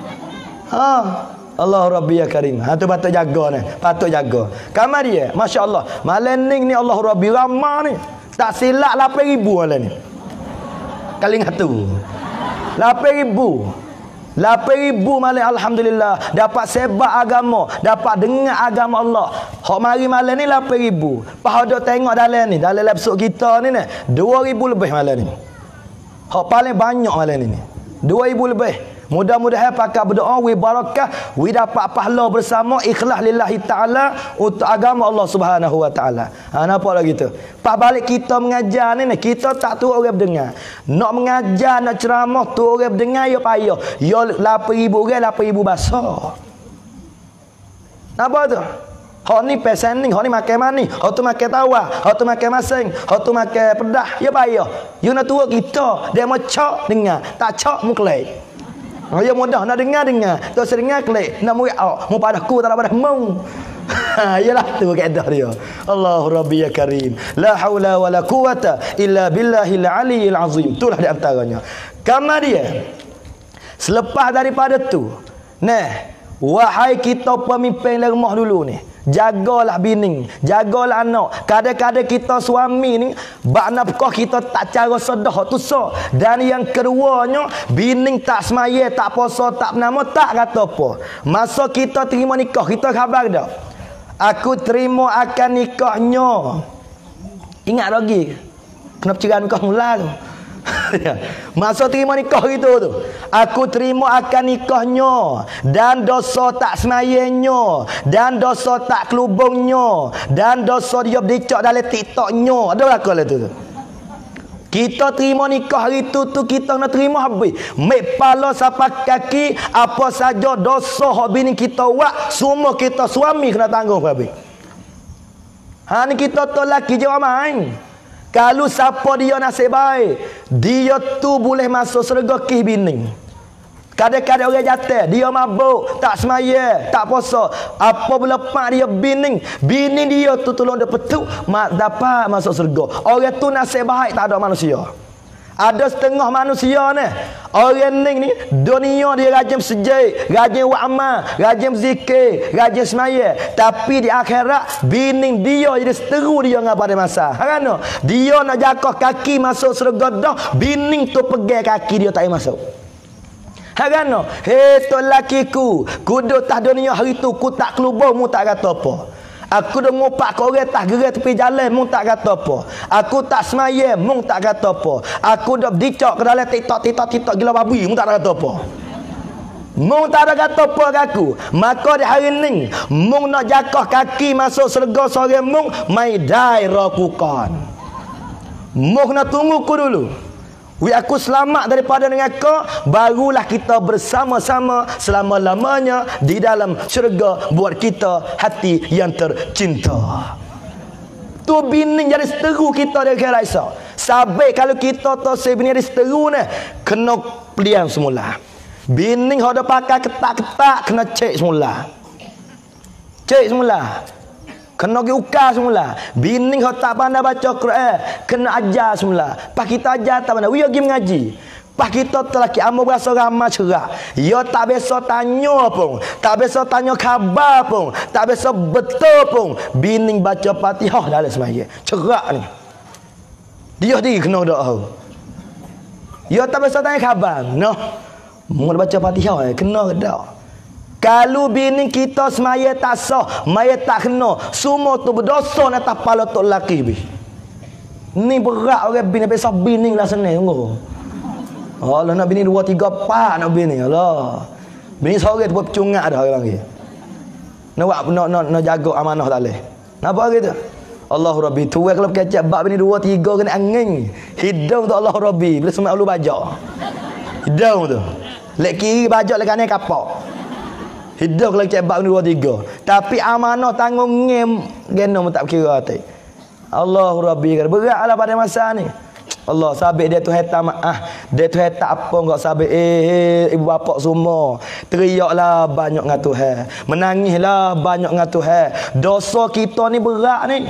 Allah Rabbi ya Karim. Tu patut jaga ni, patut jaga. Kamar dia, masya-Allah. Malam ni Allah Rabbi ramah ni. Tak silap 8,000 malam ni. Kali ngatu. 8,000. 8,000 malam alhamdulillah dapat sebab agama, dapat dengar agama Allah. Hak mari malam ni 8,000. Pas ada tengok dalam ni, dalam episod kita ni 2,000 lebih malam ni. Hak paling banyak malam ni. 2,000 lebih. Mudah-mudahan pakai berdoa wi barakah, wi dapat pahala bersama ikhlas lillahi taala untuk agama Allah Subhanahu wa taala. Nampak lagi tu. Pak balik kita mengajar ni kita tak tu orang berdengar. Nak mengajar, nak ceramah tu orang berdengar ya payah. Ya 8,000 orang 8,000 bahasa. Nampak tu? Hak ni pesan ni, hak ni makan mani, hak tu makan tawa, hak tu makan masing, hak tu makan pedah, ya payah. You nak turut kita, dia mau cak dengar, tak cak muklek. Ya mudah nak dengar. Tu sedengar klik. Nak murid mu padaku tak pada mu. Yalah tu kaedah dia. Allahu Rabbi ya Karim. La haula wala quwata illa billahil aliyil azim. Itulah di antaranya. Kamar dia. Selepas daripada tu, wahai kita pemimpin rumah dulu ni. Jagalah bini, jagalah anak. Kadang-kadang kita suami ni bak nafkah kita tak cara sedah tu so. Dan yang keduanya, bini tak semaya, tak puasa, tak bernama, tak kata apa. Masa kita terima nikah, kita khabar dah. Aku terima akan nikahnya. Ingat lagi. Kenapa cerita nikah mula tu? Masa terima nikah gitu tu, aku terima akan nikahnya dan dosa tak semayanya dan dosa tak kelubungnya dan dosa dia berdicak dalam TikToknya. Ada berlaku lah tu. Kita terima nikah hari tu kita nak terima habis. Mek pala sampai kaki apa saja dosa hak bini kita buat semua kita suami kena tanggung habis. Ni kita tu laki je main. Kalau siapa dia nasib baik, dia tu boleh masuk syurga ke bini. Kadang-kadang orang jatuh, dia mabuk, tak semaya, tak puasa. Apa bila pak dia bini dia tu tolong dia petuk, dapat masuk syurga. Orang tu nasib baik tak ada manusia. Ada setengah manusia ni, orang ni dunia dia rajin sejai, rajin wa'amal, rajin zikir, rajin semaya, tapi di akhirat bini dia jadi seteru dia dengan pada masa. Kerana dia nak jaga kaki masuk surga dah, bini tu pegang kaki dia tak masuk. Kerana tu lakiku kuduk tak dunia hari tu ku tak kelubur mu tak kata apa. Aku dah ngopak kau orang tak gerak tepi jalan mung tak kata apa. Aku tak semaya mung tak kata apa. Aku dah dicak ke dalam TikTok gila babi mung tak kata apa. Mung tak ada kata apa aku. Maka di hari ni mung nak jakah kaki masuk syurga sore mung mai dai rakukan. Mung nak tunggu ku dulu. Aku selamat daripada dengan kau, barulah kita bersama-sama selama-lamanya di dalam syurga buat kita hati yang tercinta. Tu bini jadi seteru kita dia kira Aisyah. Sampai kalau kita tu bini jadi seteru ni kena pelian semula. Bini ada pakai ketak-ketak kena cek semula. Cek semula. Kena pergi ukar semula. Bini tak pandai baca Quran kena ajar semula. Pas kita ajar tak pandai. We pergi mengaji. Pas kita telaki amal berasa ramai cerak. Ya tak biasa tanya pun. Tak biasa tanya khabar pun. Tak biasa betul pun. Bini baca Fatihah dalam semaya. Cerak ni. Dia kena doa. Ya tak biasa tanya khabar. No. Mau baca Fatihah kena doa. Kalau bini kita semaya tak sah, maya tak kena, semua tu berdosa atas kepala tok lelaki bi. Ni berat orang bini besar bini lah senang tunggu. Allah nak bini 2 3 4 nak bini Allah. Bini seorang tu bercungak dah orang lagi. Nak jaga amanah tak leh. Napa gitu? Allah Rabbi tu kalau kecap bab bini 2 3 kena angin. Hidung tu Allah Rabbi bila semua ulu bajak. Hidung tu. Lek kiri bajak lek kanan kapak. Hidup kalau cebak ni 2 3. Tapi amanah tanggung ngem genom tak kira hati. Allah Rabbi beratlah pada masa ni. Allah sabik dia tu heta maaf. Dia tu heta apa enggak sabik ibu bapa semua. Teriaklah banyak dengan Tuhan. Menangislah banyak dengan Tuhan. Dosa kita ni berat ni.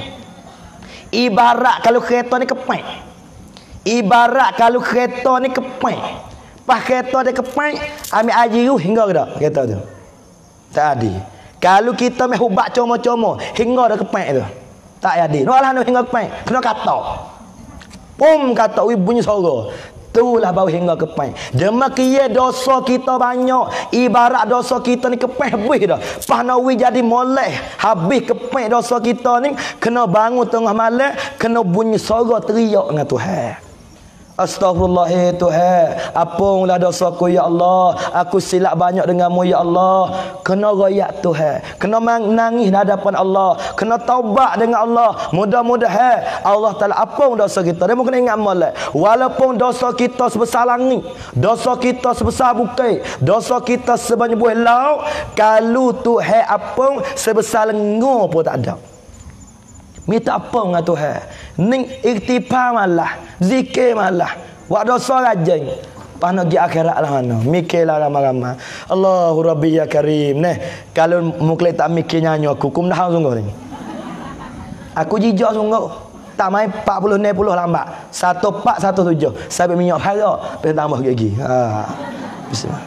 Ibarat kalau kereta ni kepek. Ibarat kalau kereta ni kepek. Pas kereta dia kepek, ambil ajiru hingga ke tak kereta tu. Tak ada. Kalau kita meh ubat comot-comot hingga dah kepek tu. Tak ada. Nak lah hingga kepek. Kena katak. Pum katak bunyi suara. Itulah baru hingga kepek. Demikian dosa kita banyak. Ibarat dosa kita ni kepek habis dah. Pas nawi jadi molek. Habis kepek dosa kita ni. Kena bangun tengah malam. Kena bunyi suara teriak dengan Tuhan. Astaghfirullah Tuhan, apunlah dosaku ya Allah, aku silap banyak denganmu ya Allah. Kena royak Tuhan, kena menangis di hadapan Allah, kena taubat dengan Allah. Mudah-mudahan Allah Taala apung dosa kita. Dia kena ingat molek, walaupun dosa kita sebesar langit, dosa kita sebesar bukit, dosa kita sebanyak buah laut, kalau Tuhan apung sebesar lengur pun tak ada. Minta apa dengan Tuhan. Ning iktifar malah, zikir malah. Wak dosa rajin. Pas nak pergi akhirat lah mana. Mikirlah ramai-ramai. Allahu Rabbi ya Karim. Nah, kalau mukli tak mikir nyanyi aku, kum dah sungguh ni. Aku jijak sungguh. Tak main 40 60 lambat. 1417. Sampai minyak harak, pergi tambah lagi. Bismillah.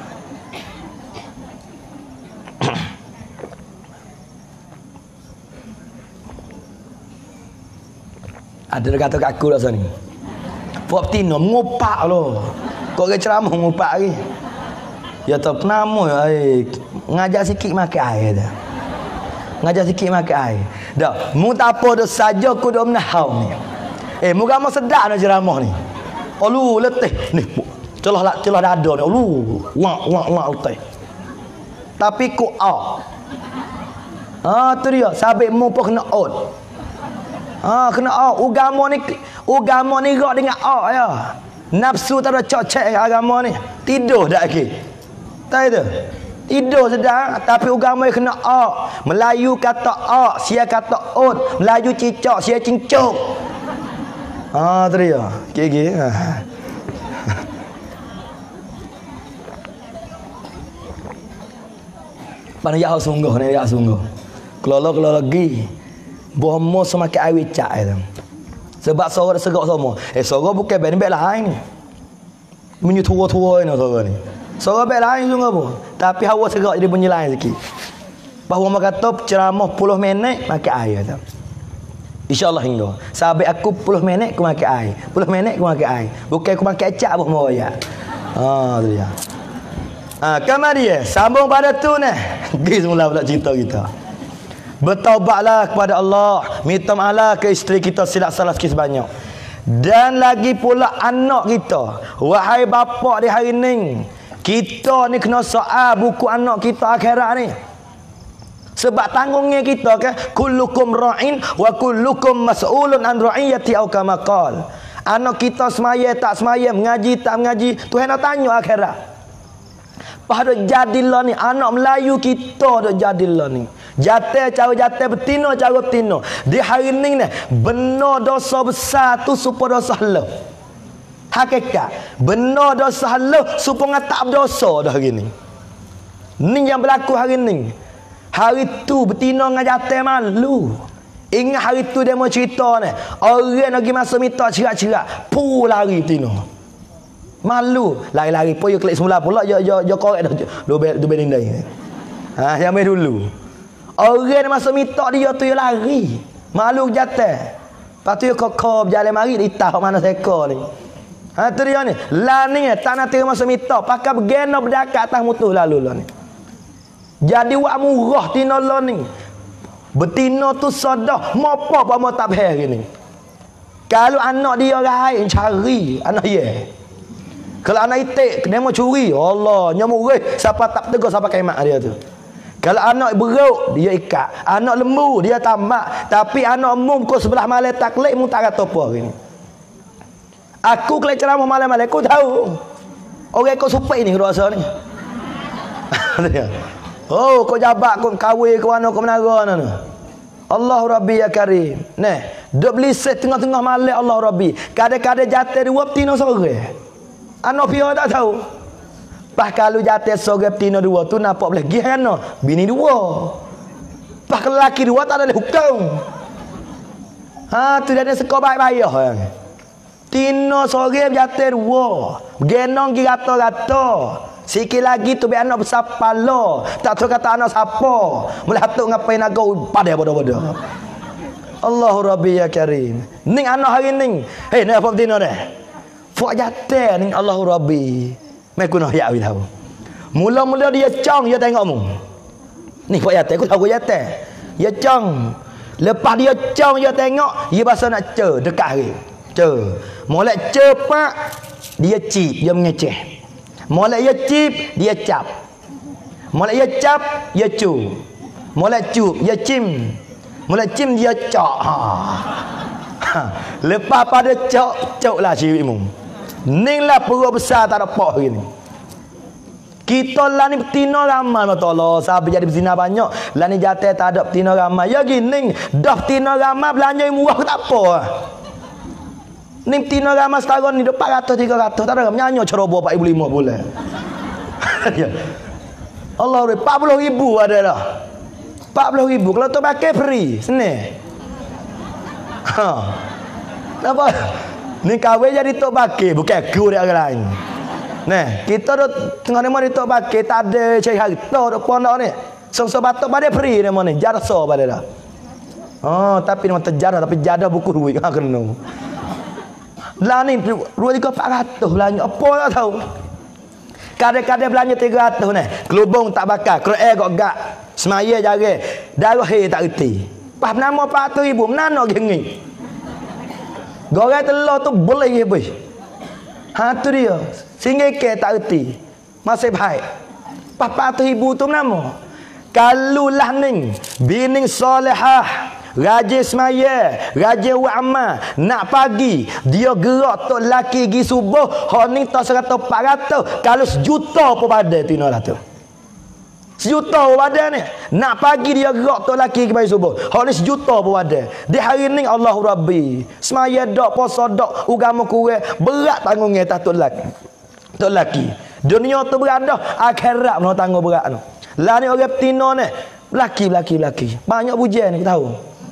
Ada dia kata kat aku dah sana ni. Puak Tino mengupak loh. Kau orang ceramah mengupak lagi. Ya tak nama ngajar sikit makan air dah. Ngajar sikit makan air. Dah, mu tak apa dah saja aku dah menahau ni. Moga mau sedap nak ceramah ni. Alu letih ni. Celah dada ni. Alu wak letih. Tapi ku tu dia. Sabit mu pun kena on. Kena agama ni rak dengan ya. Nafsu tak ada cocek agama ni. Tidur dak lagi. Tak itu. Tidur sedang tapi agama kena Melayu kata sia kata on, Melayu cicak sia cincuk. Tu dia. Gigi. Mana ya sungguh ni ya sungguh. Kalau lagi bohong semakin air cak itu. Sebab suara segak semua. Suara bukan band lain ni. Bunyi tua-tua ni suara ni. Suara band lain sungguh pun. Tapi hawa segak jadi bunyi lain sikit. Bahawa orang kata ceramah 10 minit makan air tu. InsyaAllah hingga. Sampai aku 10 minit aku makan air. 10 minit aku makan air. Bukan aku makan cak pun mau ya. Tu dia. Kemudian sambung pada tu ni. Pergi semula pula cerita kita. Bertaubatlah kepada Allah, minta maaf ke isteri kita silap salah sikit sebanyak. Dan lagi pula anak kita. Wahai bapa di hari ni, Kita ni kena soal buku anak kita akhirat ni. Sebab tanggungnya kita ke kullukum ra'in wa kullukum mas'ulun an ra'iyati au kama qala. Anak kita semaya tak semaya, mengaji tak mengaji, Tuhan nak tanya akhirat. Pada jadilah ni anak Melayu kita dak jadilah ni. Jatuh cara jatuh, betina cara betina. Di hari ni benar dosa besar tu supaya dosa halau. Hakikat benar dosa halau supaya tak berdosa dah hari ni. Ni yang berlaku hari ni. Hari tu betina dengan jatuh malu. Ingat hari tu dia mau cerita ni. Orang lagi masa minta cerak-cerak, pu lari betina. Malu, lari-lari pun you klik semula pula yo korek dah. Dua bendai. Ha, yang main dulu. Orang masa minta dia tu dia lari. Malu jatuh. Lepas tu dia kokor berjalan mari ditah mana seko ni. Ha tu dia ni. Lah ni tak nak terima masa minta, pakai bergena berdakat atas mutuh lalu lah ni. Jadi wak murah tina lo ni. Betina tu sodah mopo apa mau tak ber gini. Kalau anak dia lain cari anak dia. Kalau anak itik dia mau curi, Allah nyamuk siapa tak tegur siapa kaimak dia tu. Kalau anak beruk dia ikat, anak lembu dia tambak, tapi anak mum kau sebelah malam taklid mu tak kata apa gini. Aku kelak ceramah malam-malam aku tahu. Orang kau supai ni rasa ni. Oh, kau jabat kau kahwin ke mana kau menara mana. Allah Rabbi ya Karim. Nah, duk belisih tengah-tengah malam Allah Rabbi. Kadang-kadang jatuh dua betina sore. Anak pihak tak tahu. Pas kalau jatuh sore betina dua tu nampak boleh gih kan? Bini dua. Pas kalau lelaki dua tak ada hukum. Ha, tu dia ada sekor baik-baik kan. Tina sore jatuh dua. Genong gi rata-rata. Sikit lagi tu biar anak besar pala. Tak tahu kata anak siapa. Mula hatuk ngapain nak kau pada bodoh-bodoh. Allahu Rabbi ya Karim. Ning anak hari ning. Hei, ni apa betina dah? Fak jatuh ning Allahu Rabbi. Mai kuno ya wi tahu. Mula-mula dia cong dia tengok mu. Ni fak jatuh aku tahu jatuh. Dia cong. Lepas dia cong dia tengok, dia bahasa nak dekat hari. Molek cepat dia cip, dia mengeceh. Molek dia cip, dia cap. Molek dia cap, dia cu. Molek cu, dia cim. Molek cim dia cok. Ha. Lepas pada cok lah cirimu. Ning lah perut besar tak ada pok hari ni. Kita lah ni betina ramai mata Allah. Sampai jadi betina banyak. Lah ni jatuh tak ada betina ramai. Ya gini, dah betina ramai belanja yang murah tak apa. Ni betina ramai setahun ni 400 300 tak ada menyanyi ceroboh 4,500 bulan. Ya. Allah, 40,000 ada dah. 40,000 kalau tu pakai free sini. Ha. Nampak? Ni kahwin jadi tok pakai bukan aku dia orang lain. Nah, kita dah tengah ni mana tok pakai tak ada cari harta dak pondok ni. Songso batok pada free ni mana jarsa pada dah. Oh, tapi memang terjarah tapi jadah buku duit ha kena. Lah ni 2,400 belanja apa tak tahu. Kadang-kadang belanja 300 ni. Kelubung tak bakar, Quran kok gak. Semaya jare. Darah tak reti. Pas nama 400,000 menano gengi. Goreng telur tu boleh ke boy. Ha tu dia. Singgah ke tak reti. Masih baik. Pas 400,000 tu menamo. Kalau lah ning bini solehah, rajin semaya, rajin wa'amal, nak pagi dia gerak tok laki gi subuh, hak ni tak 100 400, kalau sejuta pun pada tina lah tu. Sejuta pun pada ni. Nak pagi dia gerak tok laki gi pagi subuh, hak ni sejuta pun pada. Di hari ni Allahu Rabbi, semaya dak, puasa dak, agama kurang, berat tanggungnya atas tok laki. Tok laki. Dunia tu berada, akhirat nak tanggung berat tu. Lah ni orang betina ni, laki. Banyak pujian ni tahu.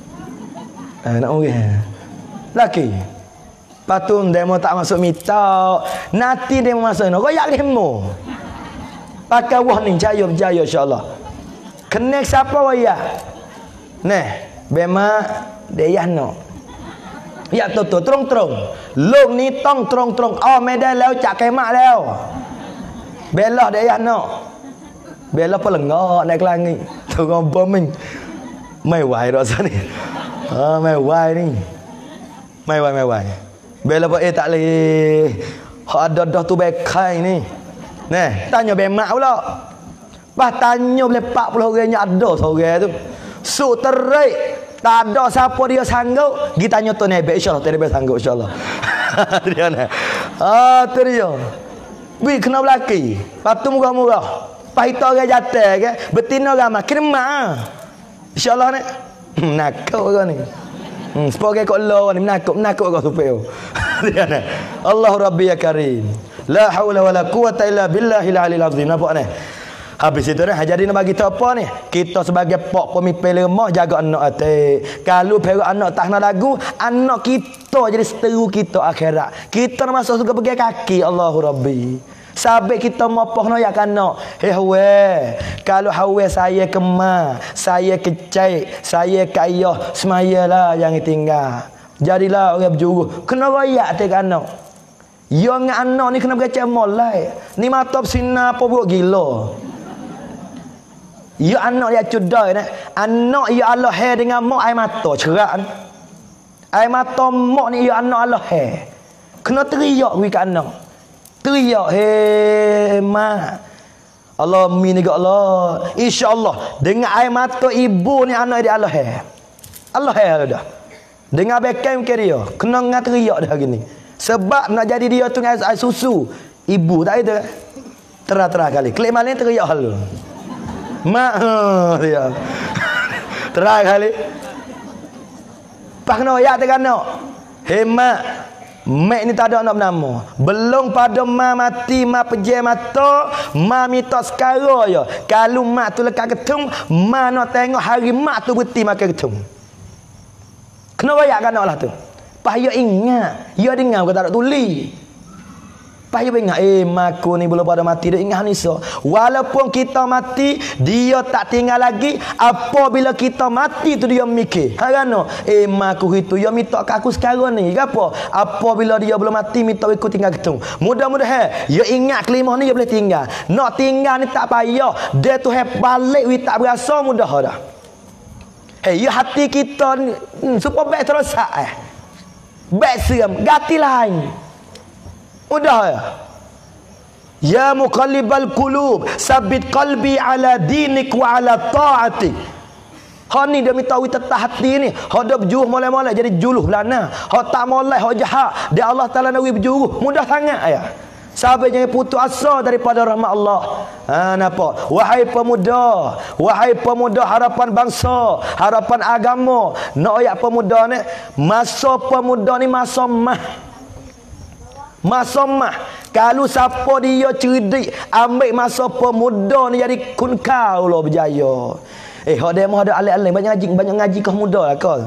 Nak orang laki patun demo tak masuk mita nanti demo masuk no royak demo pakai wah ni jaya insyaallah kena siapa waya nah bema deyah no ya tu terung lok ni tong terung oh medan leo cak kemak leo belah deyah no belah pelengok naik langit tu ngomong min mai wai rasa ni. Ha mai wai ni. Mai wai. Bela apa tak leh. Hak ada dah tu bekai ni. Nah, tanya bemak pula. Pas tanya boleh 40 orangnya ada seorang tu. Su terik. Tak ada siapa dia sanggup. Kita tanya tu nebek insya-Allah, nebek sanggup insya-Allah. Dia nah. Tu dia. Bi kena belaki. Patu murah-murah. Pahita orang jatuh ke, betina ramah kena mak. Insya-Allah ni. Nakut orang ni. Sebagai kok law ni menakut kau supaya. Dia nah. Allahu Rabbi ya Karim. La haula wala quwata illa billahil aliyil azim. Nampak ni? Habis itu dah jadi nak bagi tahu apa ni? Kita sebagai pak pemimpin lemah jaga anak ate. Kalau perak anak tak nak lagu, anak kita jadi seteru kita akhirat. Kita nak masuk surga pergi kaki. Allahu Rabbi. Sabik kita mopoh no ya kana. Kalau hawe saya kema, saya kecai, saya kaya, semayalah yang tinggal. Jadilah orang berjuru. Kena royak tek anak. Yang anak ni kena berkecai molai. Ni mata bersinar apa buruk gila. Ya anak dia cudai ni. Anak ya Allah hai dengan mak air mata cerak ni. Air mata mak ni ya anak Allah hai. Kena teriak we kat anak. Teriak mak. Allah min dekat Allah. Insya-Allah dengan air mata ibu ni anak dia Allah hai. Allah hai dah. Dengan bekai ke dia. Kena ngah teriak dah gini. Sebab nak jadi dia tu dengan air susu. Ibu tak ada. Terah-terah kali. Klik malam teriak halu. Mak dia. Terang kali. Pak no ya tekan no. Mak. Mak ni tak ada nak bernama. Belum pada mak mati, mak pejam mata, mak minta sekarang je. Kalau mak tu lekat ketum, mak nak tengok hari mak tu berhenti makan ketum. Kena royak kan lah tu. Pak ya ingat. Ya dengar kau tak ada tuli. Payah ingat maku ni belum pada mati dia ingat Nisa. Walaupun kita mati, dia tak tinggal lagi. Apabila kita mati tu dia mikir. Harano maku itu dia minta ke aku sekarang ni. Gapo? Apabila dia belum mati minta aku tinggal ketung. Mudah-mudahan dia ingat kelima ni dia boleh tinggal. Nak tinggal ni tak payah. Dia tu balik we tak berasa mudah dah. Ya hati kita ni supaya baik terosak baik seram gati lain. Mudah ya. Ya muqallibal qulub, sabit qalbi ala dinik wa ala ta'atik. Ha ni dia minta we tetap hati ni. Ha dah berjuruh molek-molek jadi juluh belana. Ha tak molek, ha jahat. Dia Allah Taala nak we berjuruh. Mudah sangat ya. Sahabat jangan putus asa daripada rahmat Allah. Nampak? Wahai pemuda harapan bangsa, harapan agama. Nak ayat pemuda ni, masa pemuda ni masa mah. Masa mah. Kalau siapa dia cerdik ambil masa pemuda ni jadi kun kau lah berjaya. Hak demo ada alih-alih banyak ngaji kau muda lah kau.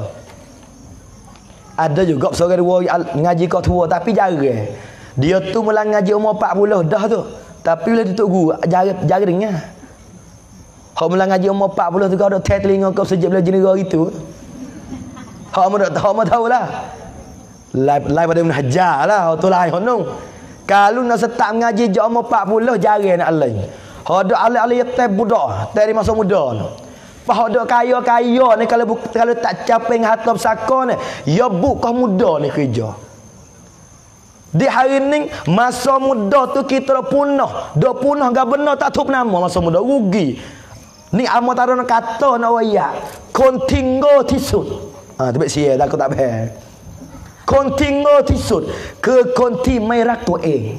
Ada juga seorang dua ngaji kau tua tapi jarang. Dia tu mula ngaji umur 40 dah tu. Tapi bila tutup guru jarang dengar. Hak mula ngaji umur 40 tu kau ada telinga kau sejak bila jenera itu. Hak mau tahu lah. Lai pada Ibn Hajar lah. Tu lain honong. Kalau nak start mengaji je umur 40 jarang nak lain. Ada alih-alih teh budak, dari masa muda. Pak ada kaya-kaya ni kalau tak capai harta besar ni, ya bukan muda ni kerja. Di hari ni masa muda tu kita dah punah gak benar tak tahu nama masa muda rugi. Ni amat ada nak kata nak wayak. Kontinggo tisut. Tapi sia aku tak faham. Kontinggo tisut ke konti mai ratu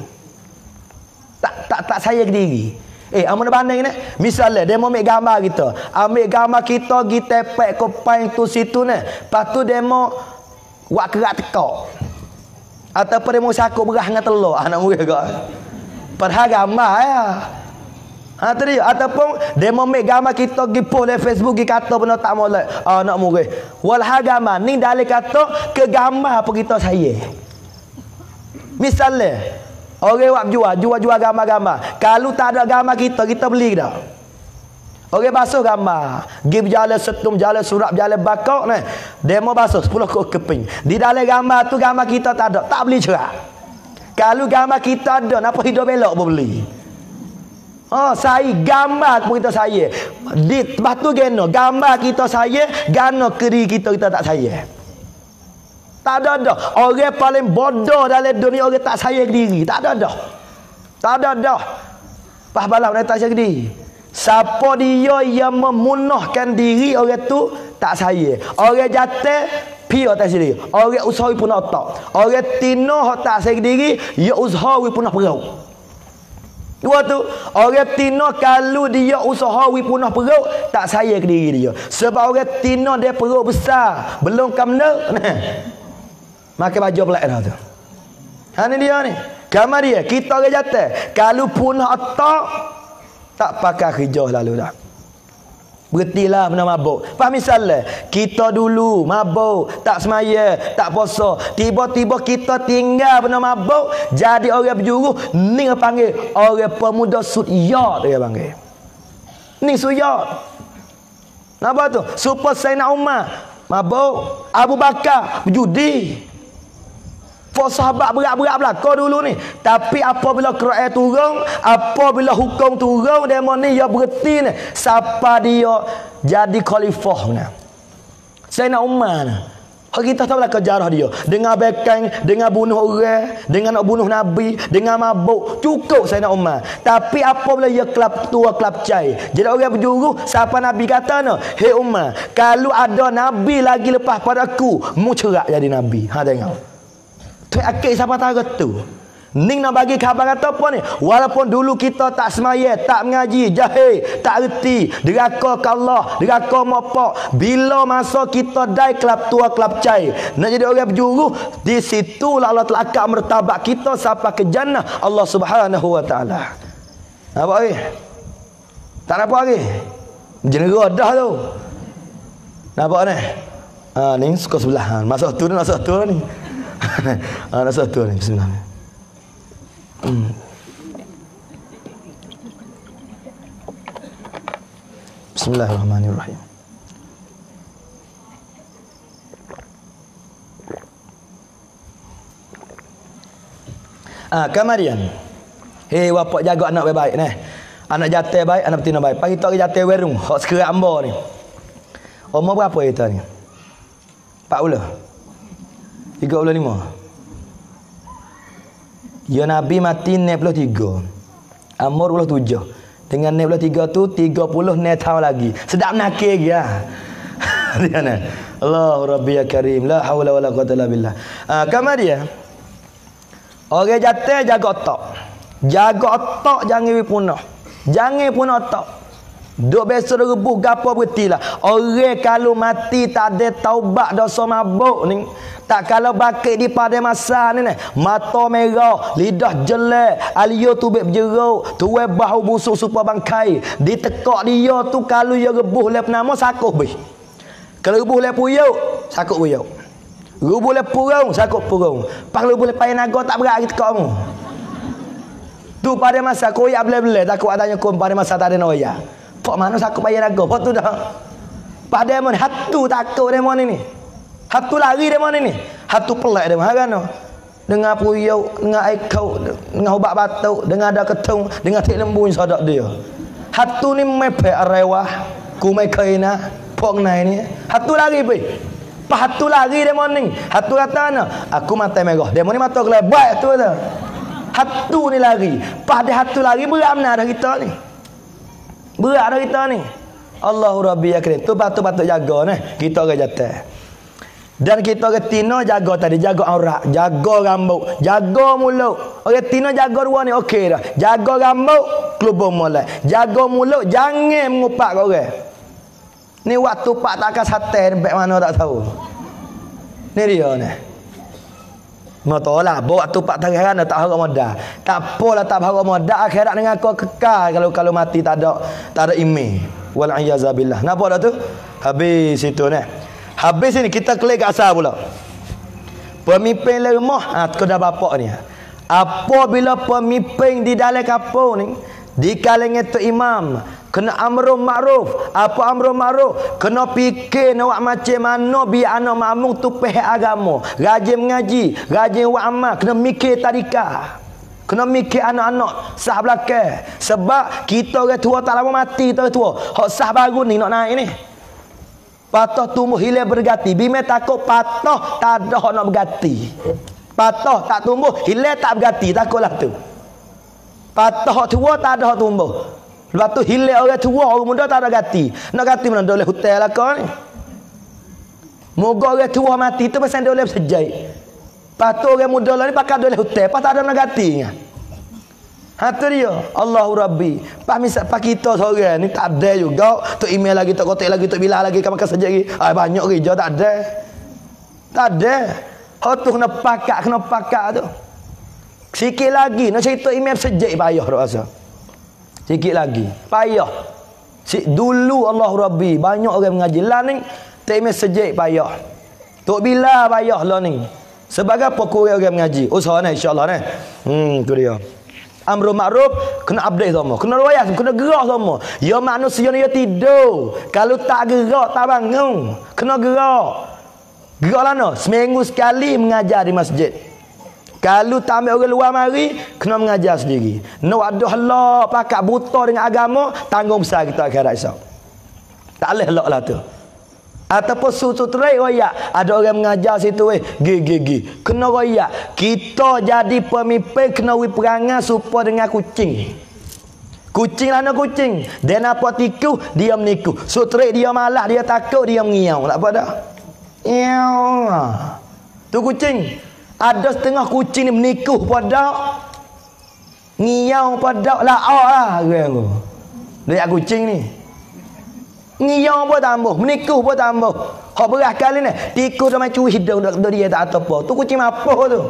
tak saya ke diri. Amun banding ni misalnya demo ambil gambar kita. Ambil gambar kita gi tepek kopai tu situ ni. Lepas tu demo wak kerak tekak. Ataupun demo sakuk berah dengan telur anak murid kau. Padahal gambar ya. Tadi ataupun demo ambil gambar kita gi post di Facebook gi kata benda tak molek anak murid. Walha gambar ni dalil kata ke gambar apa kita saya. Misalnya orang buat jual gambar-gambar. Kalau tak ada gambar kita beli dah. Orang basuh gambar. Gi berjalan setum, jalan surat, jalan bakok ni. Demo basuh 10 kok keping. Di dalam gambar tu gambar kita tak ada, tak beli cerak. Kalau gambar kita ada, apa hidup belok pun beli. Saya gambar pun kita saya. Di batu geno gambar kita saya, gano kiri kita tak saya. Tak ada dah. Orang paling bodoh dalam dunia orang tak sayang diri. Tak ada dah. Tak ada dah. Pah balah nak tak jadi. Siapa dia yang memunahkan diri orang tu tak saya. Orang jatuh pia tak sendiri. Orang usahawi punah otak. Orang tino tak saya diri, ya usahawi punah perut. Dua tu, orang tino kalau dia usahawi punah perut, tak saya ke diri dia. Sebab orang tino dia perut besar, belum kamna. Makan baju pelak dah tu. Ha ni dia ni. Kamar dia, kita orang jatuh. Kalau punah otak, tak pakai kerja lalu dah. Berhentilah pernah mabuk. Faham misalnya, kita dulu mabuk, tak semaya, tak puasa. Tiba-tiba kita tinggal pernah mabuk, jadi orang berjuru, ni orang panggil orang pemuda suyat dia panggil. Ni suyat. Nampak tu? Supaya Sayyidina Umar mabuk, Abu Bakar berjudi. For sahabat berat-berat belakang dulu ni. Tapi apabila Quran turun, apabila hukum turun, demo ni dia berhenti ni. Siapa dia jadi khalifah ni? Sayyidina Umar ni. Kita tahu belakang jarah dia. Dengan bekang, dengan bunuh orang, dengan nak bunuh Nabi, dengan mabuk. Cukup Sayyidina Umar. Tapi apabila dia kelab tua, kelab cai. Jadi orang berjuru, siapa Nabi kata ni? Hei Umar, kalau ada Nabi lagi lepas pada aku, mu cerak jadi Nabi. Ha tengok. Tu akik siapa tahu tu. Ning nak bagi khabar kata apa ni? Walaupun dulu kita tak semaya, tak mengaji, jahil, tak reti, deraka ke Allah, deraka mapak. Bila masa kita dai kelab tua, kelab cai, nak jadi orang berjuru, di situlah Allah telah akak mertabak kita sampai ke jannah Allah Subhanahu wa taala. Nampak lagi? Tak nampak lagi? Jenera dah tu. Nampak ni? Ha ni suka sebelah. Masuk tu ni. Nak satu ni. Bismillah. Bismillahirrahmanirrahim. Kemudian, hei bapak jaga anak baik-baik ni. Anak jatuh baik, anak betina baik. Pagi tak jatuh werung, hak sekerak amba ni. Umur berapa kita ni? 40. 35. Ya Nabi mati 63. Umur 27. Dengan 63 tu 30 tahun lagi. Sedap nakir ya. Dia ni. Allahu Rabbi ya Karim. La haula wala quwwata illa billah. Kemudian orang jatuh jaga otak. Jaga otak jangan punah. Jangan punah otak. Duk biasa rebuh gapo berhentilah. Orang kalau mati tak ada taubat dosa mabuk ni, tak kalau bakit di pada masa ni, mata merah, lidah jelek, alio tubik berjeruk, tuai bahu busuk supaya bangkai. Ditekak dia tu kalau dia rebuh lep nama sakuh bih. Kalau rebuh lep puyuk, sakuh puyuk. Rebuh lep purung, sakuh purung. Pak rebuh lep payah naga tak berat tekakmu. Tu pada masa koyak bele-bele takut adanya kom pada masa tak ada noya. Pak mana sakut payah naga, pak tu dah. Pak demon hatu takut demon ini. Hatu lari demon ini. Hatu pelak demon kan. Dengan puyuk, dengan aikau, dengan ubat batuk, dengan ada ketung, dengan tik lembu sadak dia. Hatu ni mepek arewah, kumai kaina, pok nai ni. Hatu lari pi. Pak hatu lari demon ni. Hatu kata ana, aku mata merah. Demon ni mata gelebak tu tu. Hatu ni lari. Pak dia hatu lari berat benar dah kita ni. Berat dah kita ni. Allahu Rabbi ya Karim. Tu patut jaga ni. Kita orang jatuh. Dan kita orang tino jaga tadi. Jaga aurat. Jaga rambut. Jaga mulut. Orang tino jaga dua ni okey dah. Jaga rambut. Kelubung mulai. Jaga mulut. Jangan mengupak kau orang. Ni waktu pak takkan sate. Baik mana tak tahu. Ni dia ni. Matolah bawa tu pak tarik tak harap modal. Tak apalah tak harap modal akhirat dengan kau kekal kalau mati tak ada email. Wal iazabillah. Nampak dah tu? Habis itu ni. Habis ini kita klik ke asal pula. Pemimpin lemah kepada bapak ni. Apabila pemimpin di dalam kampung ni di kalangan tu imam kena amrul ma'ruf. Apa amrul ma'ruf? Kena fikir nak macam mana biar anak makmum tu pihak agama, rajin mengaji, rajin buat amal, kena mikir tadika. Kena mikir anak-anak sah belakang. Sebab kita orang tua tak lama mati tu tua. Hak sah baru ni nak naik ni. Patah tumbuh hilang berganti. Bime takut patah tak ada hak nak berganti. Patah tak tumbuh hilang tak berganti, takutlah tu. Patah hak tua tak ada hak tumbuh. Lepas tu hilang orang tua, orang muda tak ada ganti. Nak ganti mana dia oleh hotel lah kau ni. Moga orang tua mati tu pasal dia oleh sejai. Lepas tu orang muda lah ni pakai dia oleh hotel. Lepas tak ada nak ganti. Ha tu dia. Allahu Rabbi. Pas misal pas kita seorang ni tak ada juga. Tu email lagi, tu kotak lagi, tu bilah lagi, kan makan saja lagi. Banyak kerja tak ada. Tak ada. Hak tu kena pakak tu. Sikit lagi nak cerita email sejak payah dak rasa. Sikit lagi. Payah. Dulu Allahu Rabbi banyak orang mengaji lah ni tak email sejak payah. Tok bila payah lah ni. Sebagai pokok orang mengaji. Usaha ni insya-Allah ni. Tu dia. Amrul ma'ruf kena update semua. Kena royak, kena gerak semua. Ya manusia ni ya tidur. Kalau tak gerak tak bangun. Kena gerak. Geraklah no. Seminggu sekali mengajar di masjid. Kalau tak ambil orang luar mari, kena mengajar sendiri. No ada halak pakak buta dengan agama, tanggung besar kita akhirat esok. Tak boleh halak lah tu. Ataupun sutrai royak, ada orang mengajar situ gi. Kena royak. Kita jadi pemimpin kena perangai supaya dengan kucing. Kucing lah nak kucing. Dia nampak tikus, dia meniku. Sutrai dia malah, dia takut, dia mengiau. Tak apa dah. Tu kucing. Ada setengah kucing ni menikuh pada ngiau pada la'ak lah orang tu. Lihat kucing ni. Ngiau pun tambah, menikuh pun tambah. Hak beras kali ni, tikus sama curi hidung dia tak ada apa. Tu kucing apa tu?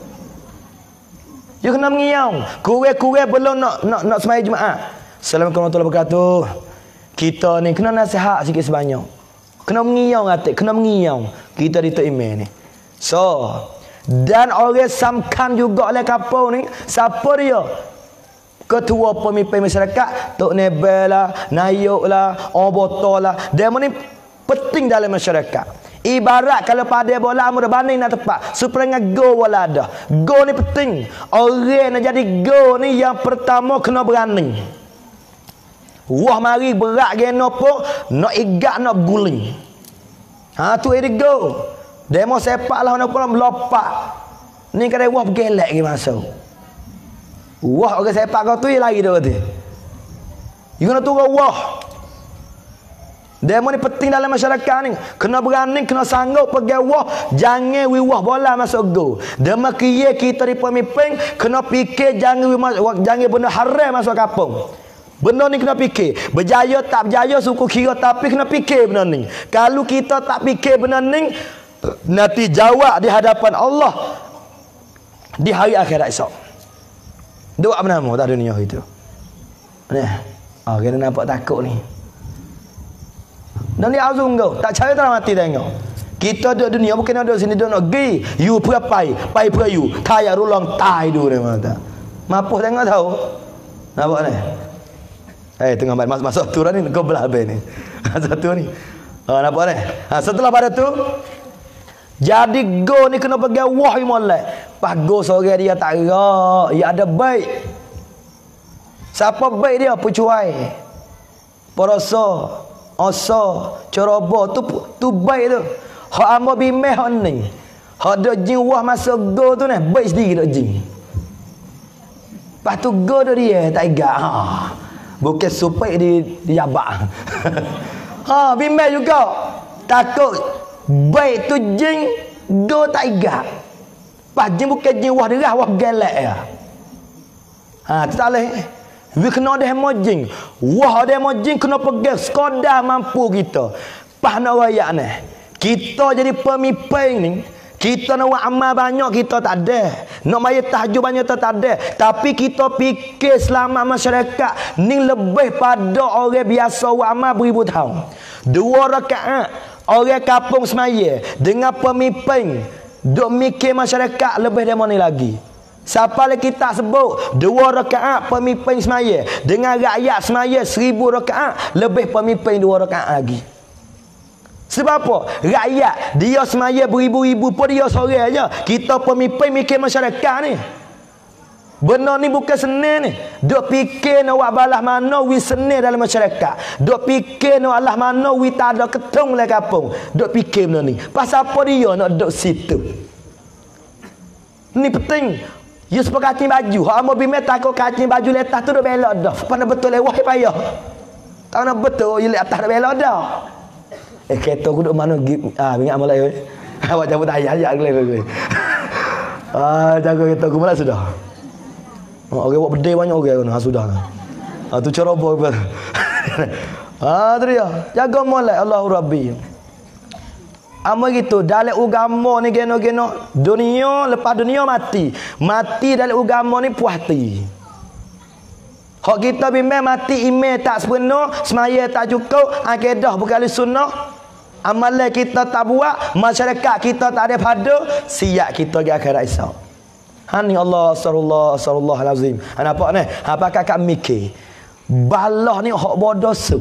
Dia kena mengiau. Kurang-kurang belum nak sembahyang Jumaat. Assalamualaikum warahmatullahi wabarakatuh. Kita ni kena nasihat sikit sebanyak. Kena mengiau ngatik, kena mengiau. Kita di email ni. So, dan orang samkan juga oleh kapau ni. Siapa dia? Ketua pemimpin masyarakat. Tok Nebel lah, Nayuk lah, orang botol lah. Dia ni penting dalam masyarakat. Ibarat kalau pada bola amu dah banding nak tepat. Supaya dengan go bola ada. Go ni penting. Orang nak jadi go ni yang pertama kena berani. Wah mari berat geno pun nak igat nak guling. Ha tu ini go. Demo sepak lah nak pulang melompat. Ni kadang wah bergelek ke masuk. Wah orang sepak kau tu lagi dah tu. You kena tunggu wah. Demo ni penting dalam masyarakat ni. Kena berani, kena sanggup pergi wah. Jangan wah bola masuk go. Demo kaya kita di pemimpin kena fikir jangan benda haram masuk kampung. Benda ni kena fikir. Berjaya tak berjaya suku kira tapi kena fikir benda ni. Kalau kita tak fikir benda ni, nanti jawab di hadapan Allah di hari akhirat esok. Doa bernama tak dunia itu. Ni. Kena nampak takut ni. Dan dia azung kau. Tak cara tak mati tengok. Kita duduk dunia bukan duduk sini duduk nak gi. You perapai. Pai perayu. Tayar ulang tai dulu dia mata. Mapuh tengok tahu. Nampak ni. Tengah masuk turun ni kau belah habis ni. Satu ni. Nampak ni. Setelah pada tu jadi go ni kena pergi wahyu molek. Pas go sore dia tak gerak, dia ada baik. Siapa baik dia? Pecuai. Poroso, oso, ceroboh tu baik tu. Hak amba bimeh hak ni. Hak dak jin wah masuk go tu ni, baik sendiri dak jin. Pas tu go dia tak gerak. Bukan supaya di jabak. Bimeh juga. Takut baik tu jin do tak igak. Pas jin bukan jin wah derah wah gelek ya. Tu tak boleh. We kena ada hemo jin. Wah ada hemo jin kena pergi sekadar mampu kita. Pas nak royak ni. Kita jadi pemimpin ni, kita nak buat amal banyak kita tak ada. Nak bayar tahajud banyak tak ada. Tapi kita fikir selamat masyarakat ni lebih pada orang biasa buat amal beribu tahun. 2 rakaat orang kampung semaya dengan pemimpin duk mikir masyarakat lebih dari mana lagi. Siapa lagi kita sebut 2 rakaat pemimpin semaya dengan rakyat semaya 1000 rakaat lebih pemimpin 2 rakaat lagi. Sebab apa? Rakyat dia semaya beribu-ribu pun dia seorang aja. Kita pemimpin mikir masyarakat ni. Benda ni bukan senang ni. Duk fikir nak buat balas mana wi senang dalam masyarakat. Duk fikir nak alah mana wi tak ada ketung dalam kampung. Duk fikir benda ni. Pasal apa dia nak duduk situ? Ni penting. You sepak kacing baju. Hak amo bime takut kacing baju letas tu dah belok dah. Pada betul lewah payah. Tak nak betul you atas dah belok dah. Kereta aku duk mana ingat amal ayo. Awak cabut ayat-ayat ke. Jaga kereta aku malas sudah. Orang buat bedai banyak orang sudah. Tu cara apa. Tu dia. Jaga molek Allahu Rabbi. Ama gitu dalam agama ni geno-geno dunia lepas dunia mati dalam agama ni puas hati. Hak kita bimbang mati email tak sepenuh, semaya tak cukup, akidah bukan sunnah, amalan kita tak buat, masyarakat kita tak ada pada, siap kita pergi akhirat esok. Hani Allah sallallahu alazim. Nampak ni? Apa kakak mikir? Balah ni hak bodoh su.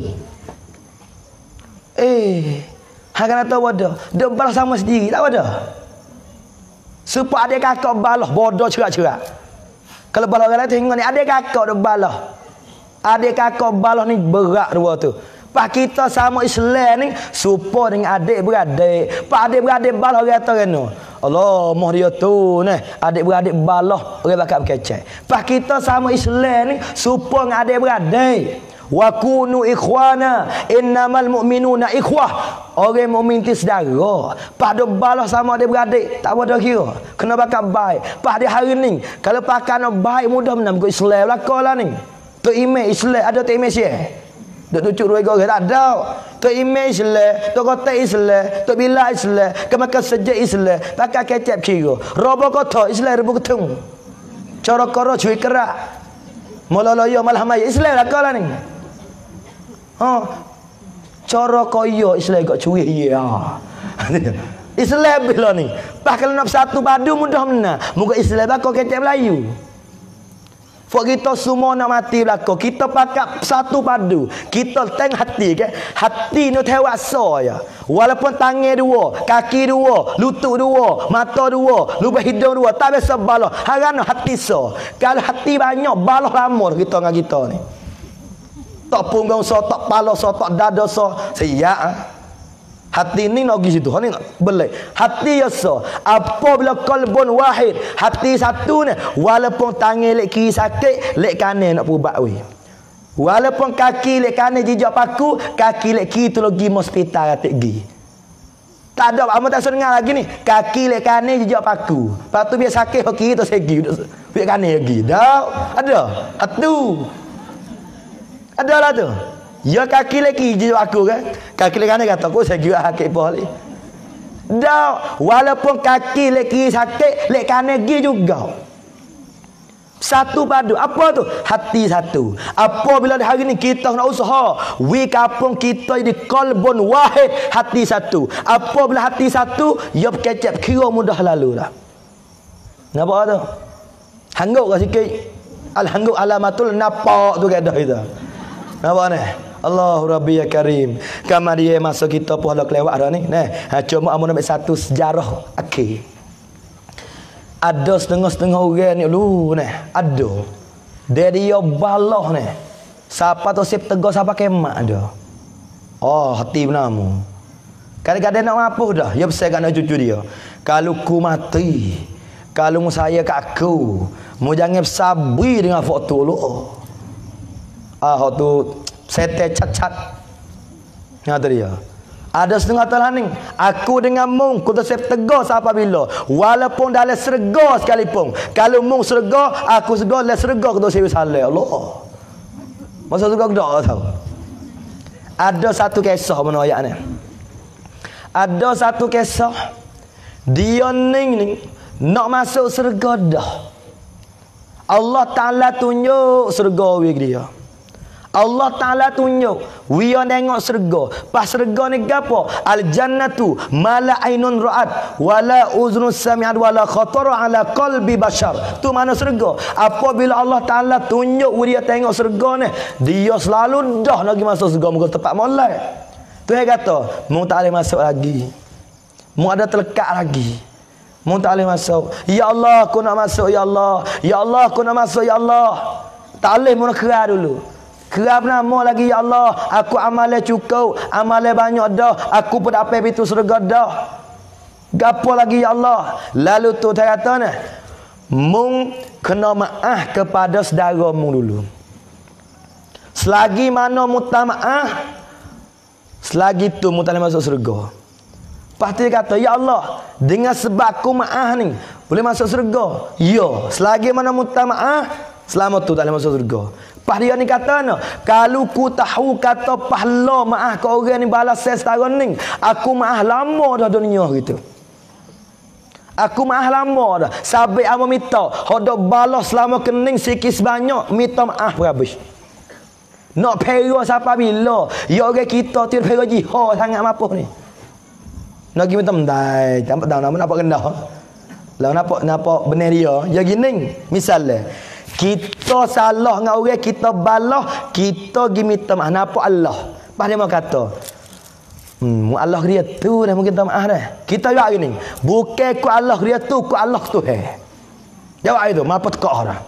Hang kena tahu bodoh. Dia balas sama sendiri tak bodoh. Supaya adik kakak balas bodoh cerak-cerak. Kalau balas orang lain tengok ni adik kakak dia balas. Adik kakak balas ni berat dua tu. Pak kita sama Islam ni supaya dengan adik beradik. Pak adik beradik balas orang kata kena. Allah moh dia tu ni adik beradik balas orang bakal berkecai. Pak kita sama Islam ni supaya dengan adik beradik. Wa kunu ikhwana innamal mu'minuna ikhwah. Orang mukmin ti saudara. Pada balas sama dia beradik tak ada kira. Kena bakal baik. Pada hari ni kalau pakai baik mudah menang ikut Islam lah ni. Tu imej Islam ada tu imej siapa? Duk tucuk dua orang tak ada. Tu imej Islam, tu kota Islam, tu bila Islam, kemakan sejak Islam, pakai kecap kira. Robo kota Islam rebu ketemu. Cara koro cuy kerak. Mula loyo malah mai Islam lah ni. Cara koyo Islam kok cuih ya. Islam bila ni. Pas kalau nak satu padu mudah menang. Muka Islam bakal kecap Melayu. Fok kita semua nak mati belaka. Kita pakai satu padu. Kita teng hati ke. Hati ni tewasa ya. Walaupun tangan dua, kaki dua, lutut dua, mata dua, lubang hidung dua, tak biasa balah. Harana hati so. Kalau hati banyak balah lama kita dengan kita ni. Tak punggung so, tak pala so, tak dada so. Siap. Hati ni nak pergi situ. Ni nak belai. Hati ya so. Apabila qalbun wahid. Hati satu ni. Walaupun tangan lek kiri sakit, lek kanan nak perubat we. Walaupun kaki lek kanan jijak paku, kaki lek kiri tu lagi hospital katik gi. Tak ada apa tak dengar lagi ni. Kaki lek kanan jijak paku. Lepas tu biar sakit kiri tu segi. Biar kanan lagi. Dah. Ada. Satu. Adalah tu. Ya kaki lagi je aku kan. Kaki lagi kata aku saya kira hakik boleh. Dah walaupun kaki lagi sakit, lek kanan gi juga. Satu padu. Apa tu? Hati satu. Apabila hari ni kita nak usaha, wi kampung kita di qalbun wahid, hati satu. Apabila hati satu, ya kecap kira mudah lalu dah. Nampak tu? Hangguk ke sikit. Alhamdulillah alamatul napak tu kadah kita. Nampak ni? Allahu Rabbi ya Karim. Kamar dia masuk kita pun dah kelewat dah ni. Cuma amun ambil satu sejarah akhir. Ada setengah-setengah orang ni lu ni. Ada. Dia balah ni. Siapa tu sip tegur siapa kemak ada. Oh, hati benamu. Kadang-kadang nak mapuh dah. Ya besar kat nak cucu dia. Kalau ku mati, kalau mu saya kat aku, mu jangan sabri dengan foto lu. Tu sete cat-cat. Ngata dia. Ada setengah talah ni. Aku dengan mung ku tersep tegur siapa bila. Walaupun dalam serga sekalipun. Kalau mung serga, aku serga dalam serga ku tersep salah. Allah. Masa serga aku tak tahu. Ada satu kisah mana ayat ni. Ada satu kisah. Dia ni nak masuk serga dah. Allah Ta'ala tunjuk serga wik dia. Allah Ta'ala tunjuk Wia tengok serga. Pas serga ni gapo? Al-jannatu mala ainun ra'at wala uzrun sami'at wala khatara ala qalbi bashar. Tu mana serga? Apabila Allah Ta'ala tunjuk dia tengok serga ni, dia selalu dah lagi masuk serga muka tempat molek. Tu yang kata, mu tak boleh masuk lagi. Mu ada terlekat lagi. Mu tak boleh masuk. Ya Allah, aku nak masuk ya Allah. Ya Allah, aku nak masuk ya Allah. Tak boleh mu nak keras dulu. Kerap nama lagi ya Allah, aku amalnya cukup, amalnya banyak dah, aku pun dapat pintu surga dah. Gapo lagi ya Allah? Lalu tu dia kata ni, Mung kena maaf kepada saudara mung dulu. Selagi mana muta maaf, selagi tu muta masuk surga. Lepas tu dia kata, ya Allah, dengan sebab aku maaf ni, boleh masuk surga. Ya, selagi mana muta maaf, selama tu tak boleh masuk surga. Lepas dia ni kata, no, kalau ku tahu kata pahala maaf ke orang ni balas saya setara ni, aku maaf lama dah dunia gitu. Aku maaf lama dah. Sampai aku minta, hodok balas selama kening sikit sebanyak, minta maaf berhabis. Nak pera siapa bila? Ya orang kita tu pera jihad sangat apa ni. Nak pergi minta mendai, tak tahu nampak rendah. Lah nampak benar dia. Ya gini, misalnya kita salah dengan orang, kita balah, kita pergi minta maaf nampak Allah. Pas dia mau kata, Allah dia tu dah mungkin minta maaf dah. Kita jawab gini, bukan ku Allah dia tu, ku Allah tu jawab itu, apa tekak orang.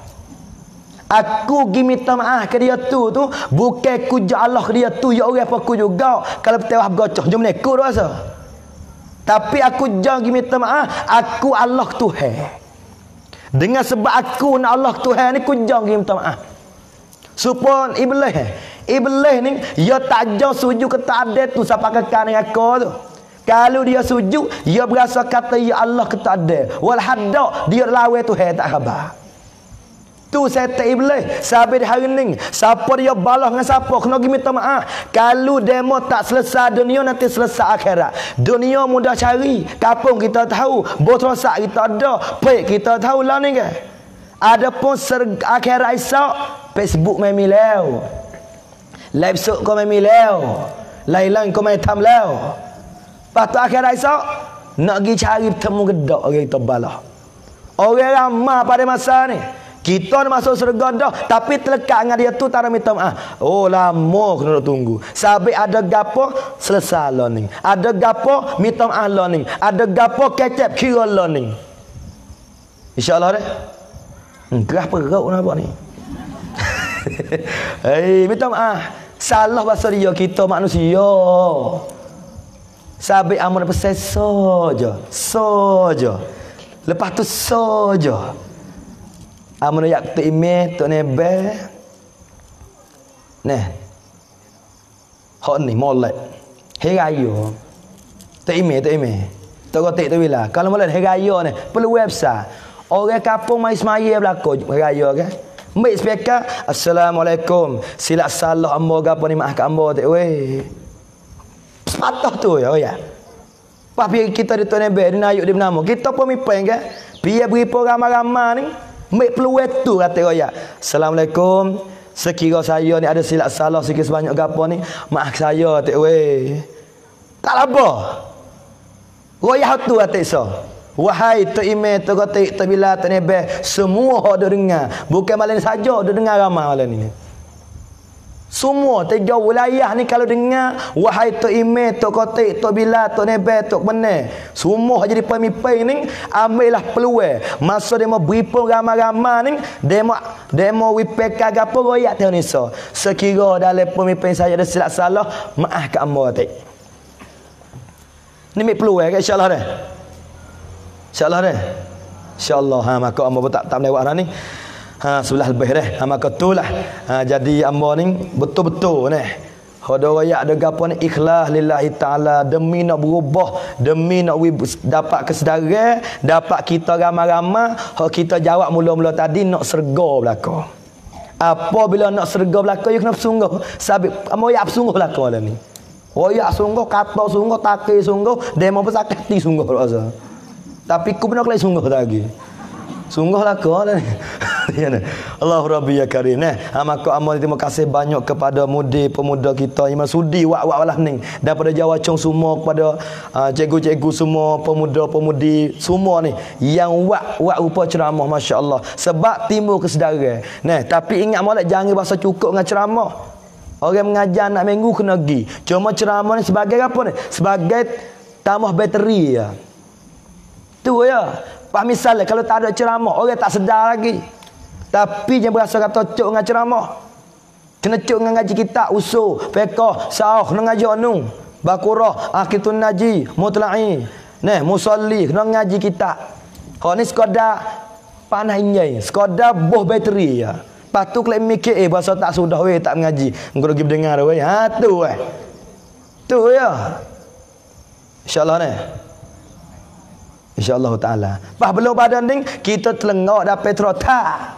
Aku pergi minta maaf ke dia tu bukan ku Allah dia tu, ya orang apa ku juga. Kalau tewah bergocok jom ni ku rasa. Tapi aku jangan pergi minta maaf, aku Allah Tuhan. Dengan sebab aku nak Allah Tuhan ni, ku jangan pergi minta maaf. Supaya Iblis ni dia tak jauh sujud ke tak ada tu siapa kekal dengan aku tu. Kalau dia sujud, dia berasa kata ya Allah ke tak ada. Wal hadda dia lawan Tuhan tak khabar. Tu setan iblis. Sampai di hari ni, siapa dia balas dengan siapa, kena pergi minta maaf. Kalau demo tak selesai dunia, nanti selesai akhirat. Dunia mudah cari, kapung kita tahu, botol sak kita ada, pek kita tahu lah ni kan. Adapun akhirat esok, Facebook memi leo, live show kau memi leo, lain-lain kau main tam leo. Lepas tu akhirat esok, nak pergi cari temu gedak orang kita balas. Orang ramai pada masa ni, kita nak masuk surga dah, tapi terlekat dengan dia tu tak ada minta maaf. Oh lama kena tunggu. Sampai ada gapo selesai learning. Ada gapo minta maaf learning. Ada gapo kecap kira learning. InsyaAllah deh. Gerah perut nampak ni. Hei, minta maaf. Salah bahasa dia, kita manusia. Sampai amun pesan saja. Lepas tu saja. Amun yak tu email tu nebe. Nah. Hak ni molek. Herayo. Tu email. Tu kotak tu bila. Kalau molek herayo ni, perlu website. Orang kampung mai semaya belako herayo kan. Mai speaker, assalamualaikum. Silap salah ambo gapo ni maaf kat ambo tak weh. Patah tu ya. Papi kita di tu nebe, di nayuk di bernama. Kita pun mipen kan. Biar beri ramai-ramai ni. Mek peluang tu kata royak. Assalamualaikum. Sekira saya ni ada silap salah sikit sebanyak gapo ni, maaf saya tak weh. Tak apa. Royak tu kata so. Wahai tu email tu kata tu bila tu nebe, semua hok dengar. Bukan malam saja dah dengar ramai malam ni. Semua 3 wilayah ni kalau dengar, wahai tu email tu kotik tu bila tu nebe tu benar. Semua jadi pemimpin ni ambillah peluang. Masa demo beripun ramai-ramai ni, demo WPK gapo royak tu ni so. Sekira dalam pemimpin saya ada silap salah, maaf kat ambo tik. Ni peluang ke insya-Allah dah. InsyaAllah dah. InsyaAllah maka ambo tak melewat dah ni. Sebelah lebih dah. Maka itulah. Jadi ambo ni betul-betul ni. Hoda royak ada gapo ni ikhlas lillahi taala, demi nak berubah, demi nak dapat kesedaran, dapat kita ramai-ramai, hak kita jawab mula-mula tadi nak serga belaka. Apabila nak serga belaka you kena bersungguh. Sabit ambo yak bersungguh belaka lah ni. Royak sungguh, kata sungguh, takir sungguh, demo pesakati sungguh rasa. Tapi ku benar lagi sungguh lagi. Sungguhlah kau lah ni. Allah Rabbi ya Karim. Maka amal terima kasih banyak kepada pemuda kita yang sudi wak-wak lah ni. Daripada Jawa Chong semua, kepada cikgu-cikgu semua, pemuda-pemudi semua ni yang wak rupa ceramah, masya-Allah. Sebab timbul kesedaran. Tapi ingat molek jangan bahasa cukup dengan ceramah. Orang mengajar nak minggu kena pergi. Cuma ceramah ni sebagai apa ni? Sebagai tambah bateri ya. Tu ya. Pak misalnya kalau tak ada ceramah, orang tak sedar lagi. Tapi jangan berasa kata cuk dengan ceramah. Kena cuk dengan ngaji kitab usul, fiqh, sahih, kena ngaji anu, Baqarah, Aqidun Naji, Mutla'i. Musalli, kena ngaji kitab. Kau ni sekadar panas injai. Sekadar boh bateri ya. Lepas tu kalau mikir bahasa tak sudah tak mengaji. Engkau pergi dengar weh. Ha tu weh. Tu ya. Insya-Allah ni. Insya-Allah taala. Pas belum badan ding kita telengok dapat terota.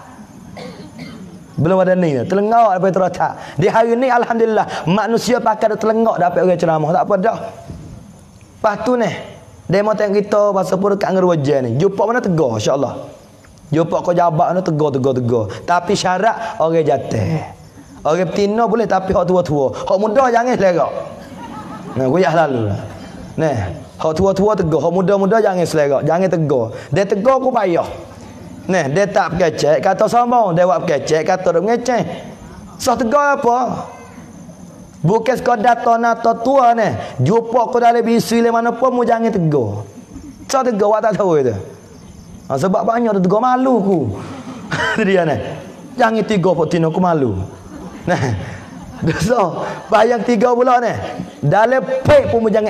Belum ada ni telengok dapat terota. Di hari ni alhamdulillah manusia pakai telengok dapat orang ceramah tak apa dah. Pas tu ni demo tengok kita bahasa pun dekat dengan wajah ni. Jumpa mana tegar insya-Allah. Jumpa kau jabat mana tegar. Tapi syarat orang jatuh. Orang betina boleh tapi hak tua-tua. Hak muda jangan selera. Nah, goyah lalu lah. Nah, hak tua-tua tegar, hak muda-muda jangan selera, jangan tegar. Dia tegar aku payah. Nah, dia tak kecek, kata sombong, dia buat kecek, kata dak ngeceh. Sah tegar apa? Bukan sekadar tonata tua ni. Jumpa kau dalam bisu le mana pun mu jangan tegar. Sah tegar awak tak tahu itu. Ha, sebab banyak tegar malu ku. Dia ni. Jangan tegar pok tino aku malu. Nah. So, bayang 3 bulan ni. Dalam pek pun mu jangan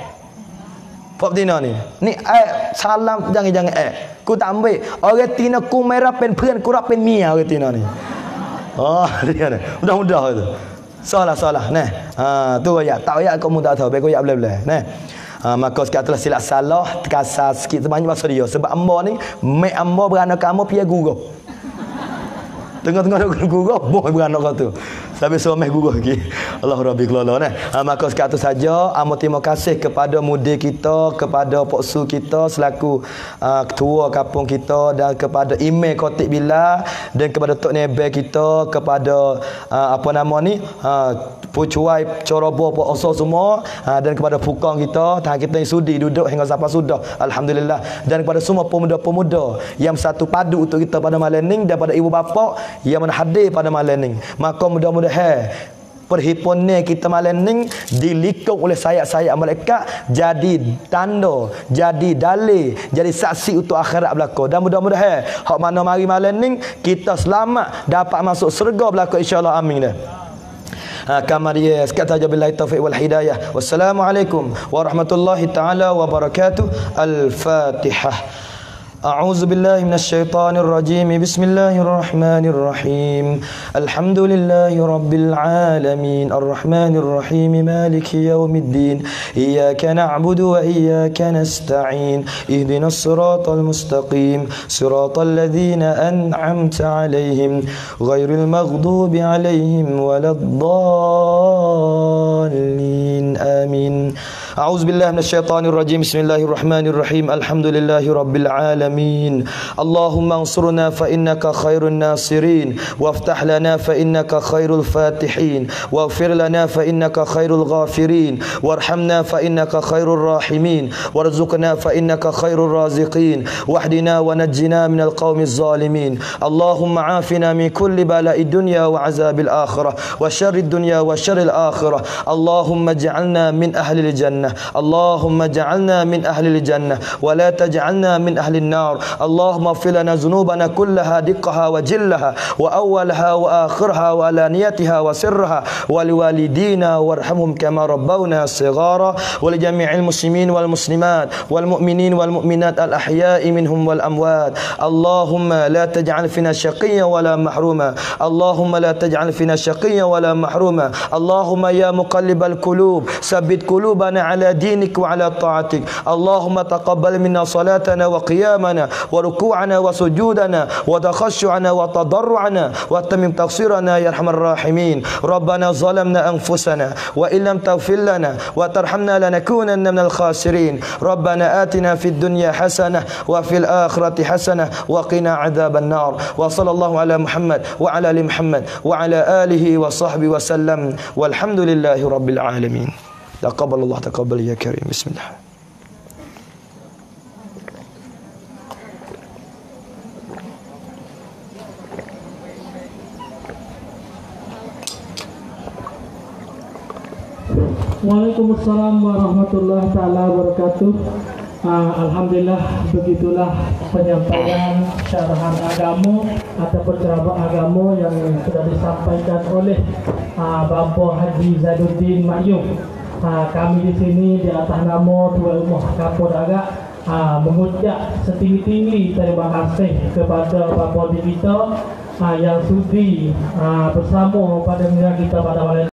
Pop Tina ni. Ni salam jangan Ku tak ambil. Orang Tina ku merah pen พื่อนku rak pen Mia orang Tina ni. Oh, dia ni. Mudah-mudah tu. Salah. Nah. Ha, tu ya. Tak ya kau mu tak tahu. Baik kau ya boleh. Nah. Maka sekarang telah silap salah, terkasar sikit sebanyak masa dia. Sebab ambo ni, mek ambo beranak kamu pia gugur. Tengah-tengah nak gugur, boh beranak kau tu. Sampai suami gugur lagi. Allah Rabbi kelala ni. Maka sekarang tu saja, amo terima kasih kepada muda kita, kepada poksu kita selaku ketua kampung kita dan kepada Imam Khatib Bila dan kepada Tok Nebe kita, kepada apa nama ni? Pucuai Corobo Pok Oso semua dan kepada pukang kita, tahan kita yang sudi duduk hingga sampai sudah. Alhamdulillah. Dan kepada semua pemuda-pemuda yang satu padu untuk kita pada malam ni dan pada ibu bapa yang hadir pada malam ni. Maka mudah-mudahan perhimpunan kita malam ni dilikung oleh sayap-sayap malaikat jadi tanda, jadi dalil, jadi saksi untuk akhirat berlaku. Dan mudah-mudahan hak mana mari malam ni kita selamat dapat masuk syurga berlaku insya-Allah. Amin dah. Kamariya sekata billahi taufiq wal hidayah. Wassalamualaikum warahmatullahi taala wabarakatuh. Al-Fatihah. أعوذ بالله من الشيطان الرجيم بسم الله الرحمن الرحيم الحمد لله رب العالمين الرحمن الرحيم مالك يوم الدين إياك نعبد وإياك نستعين اهدنا الصراط المستقيم صراط الذين أنعمت عليهم غير المغضوب عليهم ولا الضالين آمين أعوذ بالله من الشيطان الرجيم بسم الله الرحمن الرحيم الحمد لله رب العالمين اللهم انصرنا فإنك خير الناصرين وافتح لنا فإنك خير الفاتحين واغفر لنا فإنك خير الغافرين وارحمنا فإنك خير الراحمين وارزقنا فإنك خير الرازقين واهدنا ونجنا من القوم الظالمين اللهم عافنا من كل بلاء الدنيا وعذاب الآخرة وشر الدنيا وشر الآخرة اللهم اجعلنا من أهل الجنة اللهم اجعلنا من أهل الجنة ولا تجعلنا من أهل النار اللهم اغفر لنا ذنوبنا كلها دقها وجلها وأولها وآخرها وعلانيتها وسرها ولوالدينا وارحمهم كما ربونا صغارا ولجميع المسلمين والمسلمات والمؤمنين والمؤمنات الأحياء منهم والأموات اللهم لا تجعل فينا شقيا ولا محروما اللهم لا تجعل فينا شقيا ولا محروما اللهم يا مقلب القلوب ثبت قلوبنا على دينك وعلى طاعتك اللهم تقبل منا صلاتنا وقيامنا وركوعنا وسجودنا وتخشعنا وتضرعنا وتمم تقصيرنا يا ارحم الراحمين ربنا ظلمنا انفسنا وان لم تغفر لنا وترحمنا لنكونن من الخاسرين ربنا آتنا في الدنيا حسنة وفي الآخرة حسنة وقنا عذاب النار وصلى الله على محمد وعلى آل محمد وعلى آله وصحبه وسلم والحمد لله رب العالمين تقبل الله تقبل يا كريم بسم الله. Waalaikumsalam warahmatullahi taala wabarakatuh. Alhamdulillah, begitulah penyampaian syarahan agama ataupun ceramah agama yang sudah disampaikan oleh Bapak Haji Zainuddin Mahyum. Kami di sini di atas nama Tuan Rumah Kampung Dagat mengucap setinggi-tinggi terima kasih kepada Bapak kita yang sudi bersama pada kita pada malam